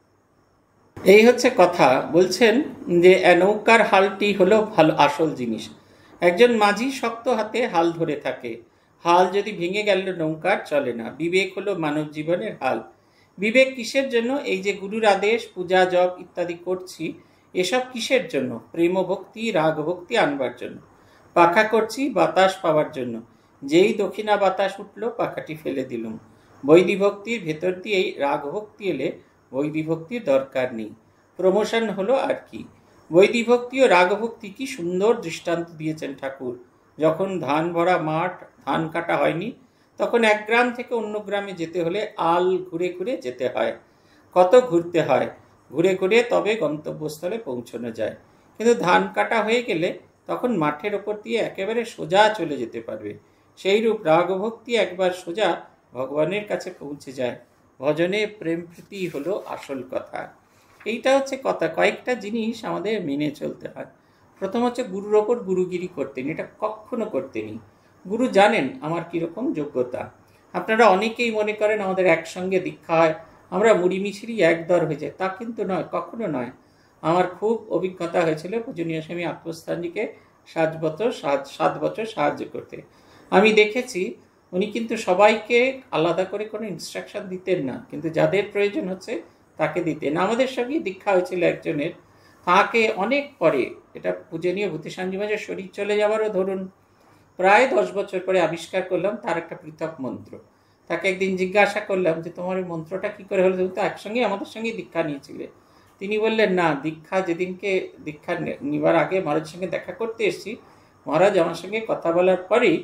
এই হচ্ছে কথা। বলছেন যে নৌকার হালটি হলো ভালো আসল জিনিস, একজন মাঝি শক্ত হাতে হাল ধরে থাকে, হাল যদি ভেঙে গেল নৌকার চলে না। বিবেক হলো মানব জীবনের হাল। বিবেক কিসের জন্য? এই যে গুরুর আদেশ, পূজা, জপ ইত্যাদি করছি, এসব কিসের জন্য? প্রেম ভক্তি, রাগ ভক্তি আনবার জন্য। পাখা করছি বাতাস পাওয়ার জন্য, যেই দক্ষিণা বাতাস উঠলো পাখাটি ফেলে দিলুম। বৈদি ভক্তির ভেতর দিয়েই রাগ ভক্তি এলে বৈদি ভক্তির দরকার নেই, প্রমোশন হলো আর কি। বৈদি ভক্তি ও রাগ ভক্তি কি সুন্দর দৃষ্টান্ত দিয়েছেন ঠাকুর। যখন ধান ভরা মাঠ, ধান কাটা হয়নি, তখন এক গ্রাম থেকে অন্য গ্রামে যেতে হলে আল ঘুরে ঘুরে যেতে হয়। কত ঘুরতে হয়, ঘুরে ঘুরে তবে গন্তব্যস্থলে পৌঁছানো যায়। কিন্তু ধান কাটা হয়ে গেলে তখন মাঠের ওপর দিয়ে একেবারে সোজা চলে যেতে পারবে। সেইরূপ রাগভক্তি একবার সোজা ভগবানের কাছে পৌঁছে যায়। ভজনে প্রেম প্রীতি হলো আসল কথা। এইটা হচ্ছে কথা। কয়েকটা জিনিস আমাদের মেনে চলতে হয়। প্রথম হচ্ছে গুরুর ওপর গুরুগিরি করতেন, এটা কখনো করতেনি। গুরু জানেন আমার কিরকম যোগ্যতা। আপনারা অনেকেই মনে করেন আমাদের একসঙ্গে দীক্ষা হয়, আমরা মুড়ি মিছিরি একদর হয়ে যায়, তা কিন্তু নয়, কখনো নয়। আমার খুব অভিজ্ঞতা হয়েছিল পূজনীয় স্বামী আত্মস্থানজিকে সাত বছর সাত বছর সাহায্য করতে। আমি দেখেছি উনি কিন্তু সবাইকে আলাদা করে কোনো ইনস্ট্রাকশন দিতেন না, কিন্তু যাদের প্রয়োজন হচ্ছে তাকে দিতেন। আমাদের সঙ্গে দীক্ষা হয়েছিল একজনের, তাকে অনেক পরে, এটা পূজনীয় ভূতিস্বামীজি মহারাজের শরীর চলে যাওয়ারও ধরুন প্রায় দশ বছর পরে আবিষ্কার করলাম তার একটা পৃথক মন্ত্র। তাকে একদিন জিজ্ঞাসা করলাম যে তোমার এই মন্ত্রটা কি করে হলো, তুমি তো একসঙ্গে আমাদের সঙ্গে দীক্ষা নিয়েছিলে। তিনি বললেন না, দীক্ষা যেদিনকে দীক্ষা নেবার আগে মহারাজের সঙ্গে দেখা করতে এসেছি, মহারাজ আমার সঙ্গে কথা বলার পরেই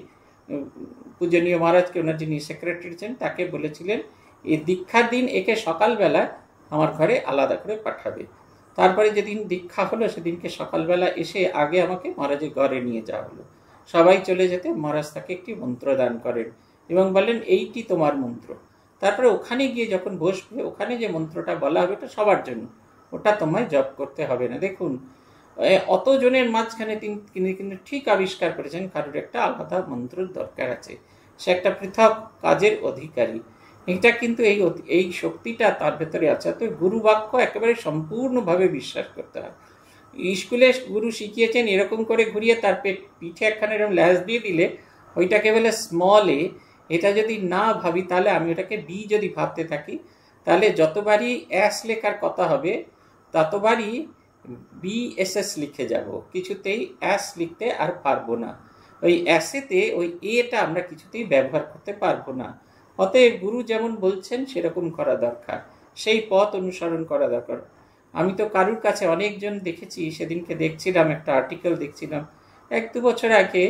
পূজনীয় মহারাজকে, ওনার যিনি সেক্রেটারি ছিলেন, তাকে বলেছিলেন এই দীক্ষার দিন একে সকালবেলা আমার ঘরে আলাদা করে পাঠাবে। তারপরে যেদিন দীক্ষা হলো সেদিনকে সকালবেলা এসে আগে আমাকে মহারাজের ঘরে নিয়ে যাওয়া হলো। সবাই চলে যেতে মহারাজ তাকে একটি মন্ত্র দান করেন এবং বললেন এইটি তোমার মন্ত্র। তারপরে ওখানে গিয়ে যখন বসবে, ওখানে যে মন্ত্রটা বলা হবে ওটা সবার জন্য, ওটা তোমায় জপ করতে হবে না। দেখুন অতজনের মাঝখানে তিনি কিন্তু ঠিক আবিষ্কার করেছেন কারোর একটা আলাদা মন্ত্রের দরকার আছে, সে একটা পৃথক কাজের অধিকারী। এটা কিন্তু এই এই শক্তিটা তার ভেতরে আছে। তো গুরু বাক্য একেবারে সম্পূর্ণভাবে বিশ্বাস করতে হয়। স্কুলে গুরু শিখিয়েছেন এরকম করে ঘুরিয়ে তার পেট পিঠে একখানে এরকম ল্যাস দিয়ে দিলে ওইটাকে বলে স্মল এ। এটা যদি না ভাবি তাহলে আমি ওটাকে বি যদি ভাবতে থাকি তাহলে যতবারই অ্যাস লেখার কথা হবে ততবারই বি এস এস লিখে যাব, কিছুতেই অ্যাস লিখতে আর পারবো না। ওই অ্যাসেতে ওই এটা আমরা কিছুতেই ব্যবহার করতে পারবো না। অতএব গুরু যেমন বলছেন সেরকম করা দরকার, সেই পথ অনুসরণ করা দরকার। আমি তো কারুর কাছে অনেকজন দেখেছি, সেদিনকে দেখছিলাম একটা আর্টিকেল দেখছিলাম, এক দু বছর আগে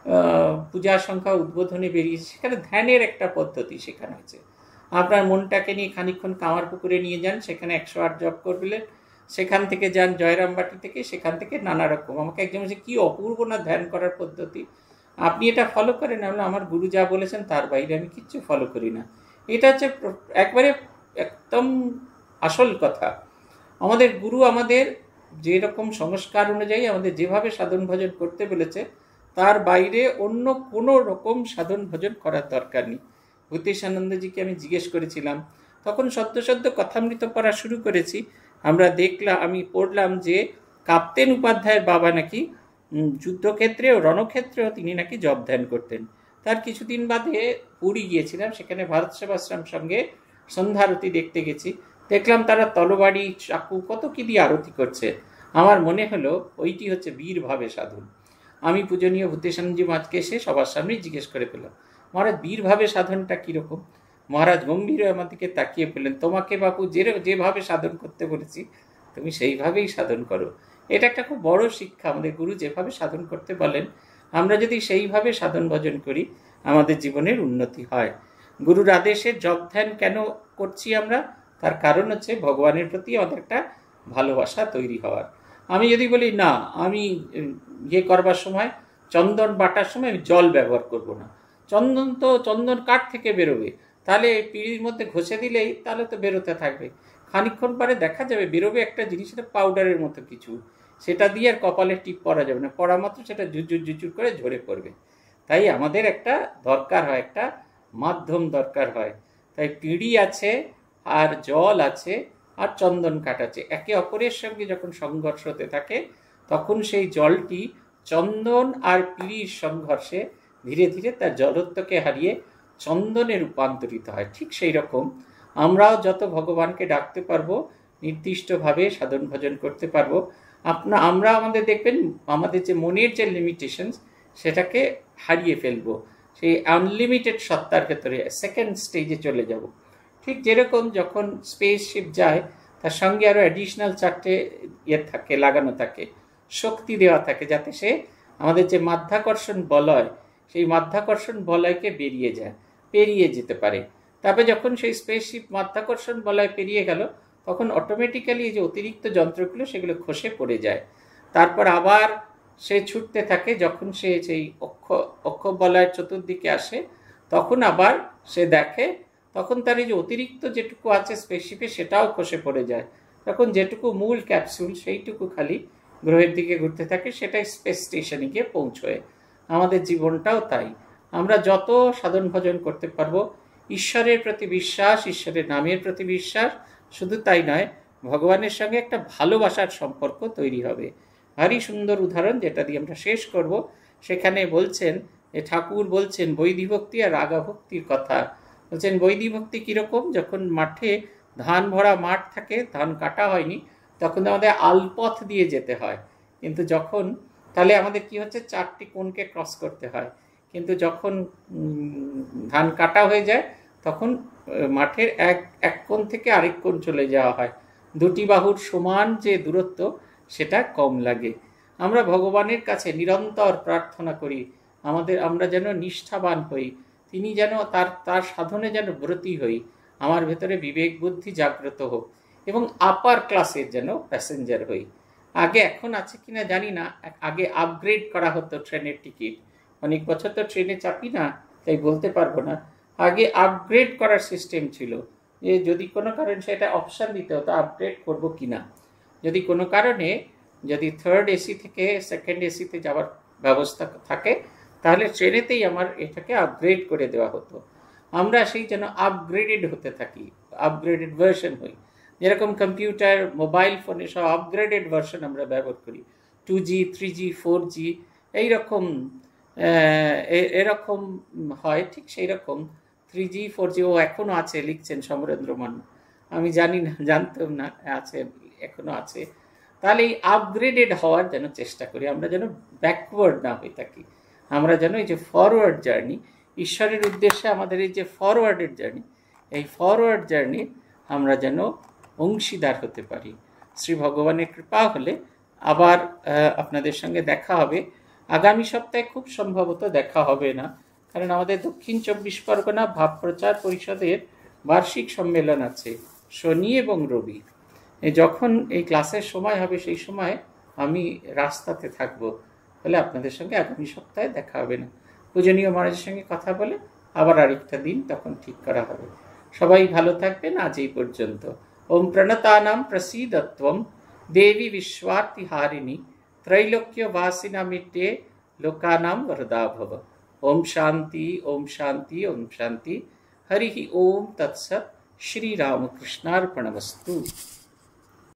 পূজা সংখ্যা উদ্বোধনে বেরিয়েছে, সেখানে ধ্যানের একটা পদ্ধতি শেখানো হয়েছে। আপনার মনটাকে নিয়ে খানিকক্ষণ কামার পুকুরে নিয়ে যান, সেখানে একশো আট জপ করবেন, সেখান থেকে যান জয়রামবাটি থেকে, সেখান থেকে নানা রকম। আমাকে একজন বলছে কি অপূর্ব না ধ্যান করার পদ্ধতি, আপনি এটা ফলো করেন? না, আমার গুরু যা বলেছেন তার বাইরে আমি কিচ্ছু ফলো করি না। এটা হচ্ছে একবারে একদম আসল কথা। আমাদের গুরু আমাদের যেরকম সংস্কার অনুযায়ী আমাদের যেভাবে সাধন ভজন করতে বলেছে তার বাইরে অন্য কোনো রকম সাধন ভজন করার দরকার নেই। ভূতেশানন্দজিকে আমি জিজ্ঞেস করেছিলাম, তখন সদ্য সদ্য কথামৃত পড়া শুরু করেছি, আমরা দেখলাম, আমি পড়লাম যে কাপ্তেন উপাধ্যায়ের বাবা নাকি যুদ্ধক্ষেত্রেও রণক্ষেত্রেও তিনি নাকি জপ ধ্যান করতেন। তার কিছুদিন বাদে পুরী গিয়েছিলাম, সেখানে ভারত সেবাশ্রম সঙ্গে সন্ধ্যারতি দেখতে গেছি, দেখলাম তারা তলবাড়ি চাকু কত কি দিয়ে আরতি করছে। আমার মনে হলো ওইটি হচ্ছে বীরভাবে সাধন। আমি পূজনীয় ভূতেশানন্দজি মহারাজকে এসে সবার সামনেই জিজ্ঞেস করে পেলাম, মহারাজ বীরভাবে সাধনটা কীরকম? মহারাজ গম্ভীর আমার দিকে তাকিয়ে পেলেন, তোমাকে বাপু যে যেভাবে সাধন করতে বলেছি তুমি সেইভাবেই সাধন করো। এটা একটা খুব বড় শিক্ষা, আমাদের গুরু যেভাবে সাধন করতে বলেন আমরা যদি সেইভাবে সাধন ভজন করি আমাদের জীবনের উন্নতি হয়। গুরুর আদেশে জপ ধ্যান কেন করছি আমরা? তার কারণ হচ্ছে ভগবানের প্রতি আমাদের একটা ভালোবাসা তৈরি হওয়ার। আমি যদি বলি না আমি ইয়ে করবার সময় চন্দন বাটার সময় আমি জল ব্যবহার করব না, চন্দন তো চন্দন কাঠ থেকে বেরোবে, তাহলে পিঁড়ির মধ্যে ঘষে দিলেই তাহলে তো বেরোতে থাকবে, খানিকক্ষণ পরে দেখা যাবে বেরোবে একটা জিনিস, সেটা পাউডারের মতো কিছু, সেটা দিয়ে আর কপালে টিপ পরা যাবে না, পরা মাত্র সেটা জুজুর জুজুর করে ঝরে পড়বে। তাই আমাদের একটা দরকার হয়, একটা মাধ্যম দরকার হয়। তাই পিঁড়ি আছে আর জল আছে আর চন্দন কাঠ আছে, একে অপরের সঙ্গে যখন সংঘর্ষ হতে থাকে তখন সেই জলটি চন্দন আর পিঁড়ির সংঘর্ষে ধীরে ধীরে তার জড়ত্বকে হারিয়ে চন্দনে রূপান্তরিত হয়। ঠিক সেই রকম আমরাও যত ভগবানকে ডাকতে পারবো, নির্দিষ্টভাবে সাধন ভজন করতে পারবো, আপনা আমরা আমাদের দেখবেন আমাদের যে মনের যে লিমিটেশনস সেটাকে হারিয়ে ফেলবো, সেই আনলিমিটেড সত্তার ভেতরে সেকেন্ড স্টেজে চলে যাব। ঠিক যেরকম যখন স্পেসশিপ যায় তার সঙ্গে আরও অ্যাডিশনাল চারটে ইয়ে থাকে, লাগানো থাকে, শক্তি দেওয়া থাকে, যাতে সে আমাদের যে মাধ্যাকর্ষণ বলয় সেই মাধ্যাকর্ষণ বলয়কে বেরিয়ে যায়, পেরিয়ে যেতে পারে। তবে যখন সেই স্পেসশিপ মাধ্যাকর্ষণ বলয় পেরিয়ে গেল তখন অটোমেটিক্যালি যে অতিরিক্ত যন্ত্রগুলো সেগুলো খসে পড়ে যায়। তারপর আবার সে ছুটতে থাকে, যখন সে সেই অক্ষ অক্ষ বলয়ের চতুর্দিকে আসে তখন আবার সে দেখে, তখন তার এই যে অতিরিক্ত যেটুকু আছে স্পেসশিপে সেটাও খসে পড়ে যায়, তখন যেটুকু মূল ক্যাপসুল সেইটুকু খালি গ্রহের দিকে ঘুরতে থাকে, সেটাই স্পেস স্টেশনে গিয়ে পৌঁছয়। আমাদের জীবনটাও তাই, আমরা যত সাধন ভজন করতে পারবো, ঈশ্বরের প্রতি বিশ্বাস, ঈশ্বরের নামের প্রতি বিশ্বাস, শুধু তাই নয় ভগবানের সঙ্গে একটা ভালোবাসার সম্পর্ক তৈরি হবে। ভারী সুন্দর উদাহরণ যেটা দিয়ে আমরা শেষ করব, সেখানে বলছেন যে ঠাকুর বলছেন বৈদিভক্তি আর রাগাভক্তির কথা। বলছেন বৈদিভক্তি কীরকম? যখন মাঠে ধান ভরা মাঠ থাকে, ধান কাটা হয়নি, তখন আমাদের আলপথ দিয়ে যেতে হয়, কিন্তু যখন তাহলে আমাদের কি হচ্ছে, চারটি কোণকে ক্রস করতে হয়, কিন্তু যখন ধান কাটা হয়ে যায় তখন মাঠের এক এক কোণ থেকে আরেক কোণ চলে যাওয়া হয়, দুটি বাহুর সমান যে দূরত্ব সেটা কম লাগে। আমরা ভগবানের কাছে নিরন্তর প্রার্থনা করি আমাদের আমরা যেন নিষ্ঠাবান হই, তিনি যেন তার তার সাধনে যেন ব্রতী হই, আমার ভেতরে বিবেক বুদ্ধি জাগ্রত হোক এবং আপার ক্লাসের যেন প্যাসেঞ্জার হই। আগে এখন আছে কিনা জানি না, আগে আপগ্রেড করা হতো ট্রেনের টিকিট, অনেক বছর তো ট্রেনে চাপি না তাই বলতে পারবো না, আগে আপগ্রেড করার সিস্টেম ছিল, যে যদি কোনো কারণে সেটা অপশান দিতে হতো আপগ্রেড করবো কিনা, যদি কোনো কারণে যদি থার্ড এসি থেকে সেকেন্ড এসিতে যাওয়ার ব্যবস্থা থাকে তাহলে ট্রেনেতেই আমার এটাকে আপগ্রেড করে দেওয়া হতো। আমরা সেই যেন আপগ্রেডেড হতে থাকি, আপগ্রেডেড ভার্সন হই। যেরকম কম্পিউটার, মোবাইল ফোনে সব আপগ্রেডেড ভার্সন আমরা ব্যবহার করি, two G, three G, four G, এইরকম এরকম হয়। ঠিক সেই রকম থ্রি জি ফোর জি ও এখনও আছে, লিখছেন সমরেন্দ্র মান্না, আমি জানি না, জানতাম না আছে, এখনও আছে। তাহলে এই আপগ্রেডেড হওয়ার যেন চেষ্টা করি, আমরা যেন ব্যাকওয়ার্ড না হয়ে থাকি, আমরা যেন এই যে ফরওয়ার্ড জার্নি, ঈশ্বরের উদ্দেশ্যে আমাদের এই যে ফরওয়ার্ডের জার্নি, এই ফরওয়ার্ড জার্নি আমরা যেন অংশীদার হতে পারি। শ্রী ভগবানের কৃপা হলে আবার আপনাদের সঙ্গে দেখা হবে। আগামী সপ্তাহে খুব সম্ভবত দেখা হবে না, কারণ আমাদের দক্ষিণ চব্বিশ পরগনা ভাব প্রচার পরিষদের বার্ষিক সম্মেলন আছে শনি এবং রবি। যখন এই ক্লাসের সময় হবে সেই সময় আমি রাস্তাতে থাকবো, তাহলে আপনাদের সঙ্গে আগামী সপ্তাহে দেখা হবে না। পূজনীয় মহারাজের সঙ্গে কথা বলে আবার আরেকটা দিন তখন ঠিক করা হবে। সবাই ভালো থাকবেন, আজ এই পর্যন্ত। ওম প্রণতানাম প্রসীদত্বম দেবী বিশ্বার্তিহারিণী त्रैलोक्य वासिना मिट्टे लोकानां वरदा भव। ओम शांति, ओम शांति, ओम शांति। हरि ओम तत्सत्। श्री रामकृष्णार्पणमस्तु।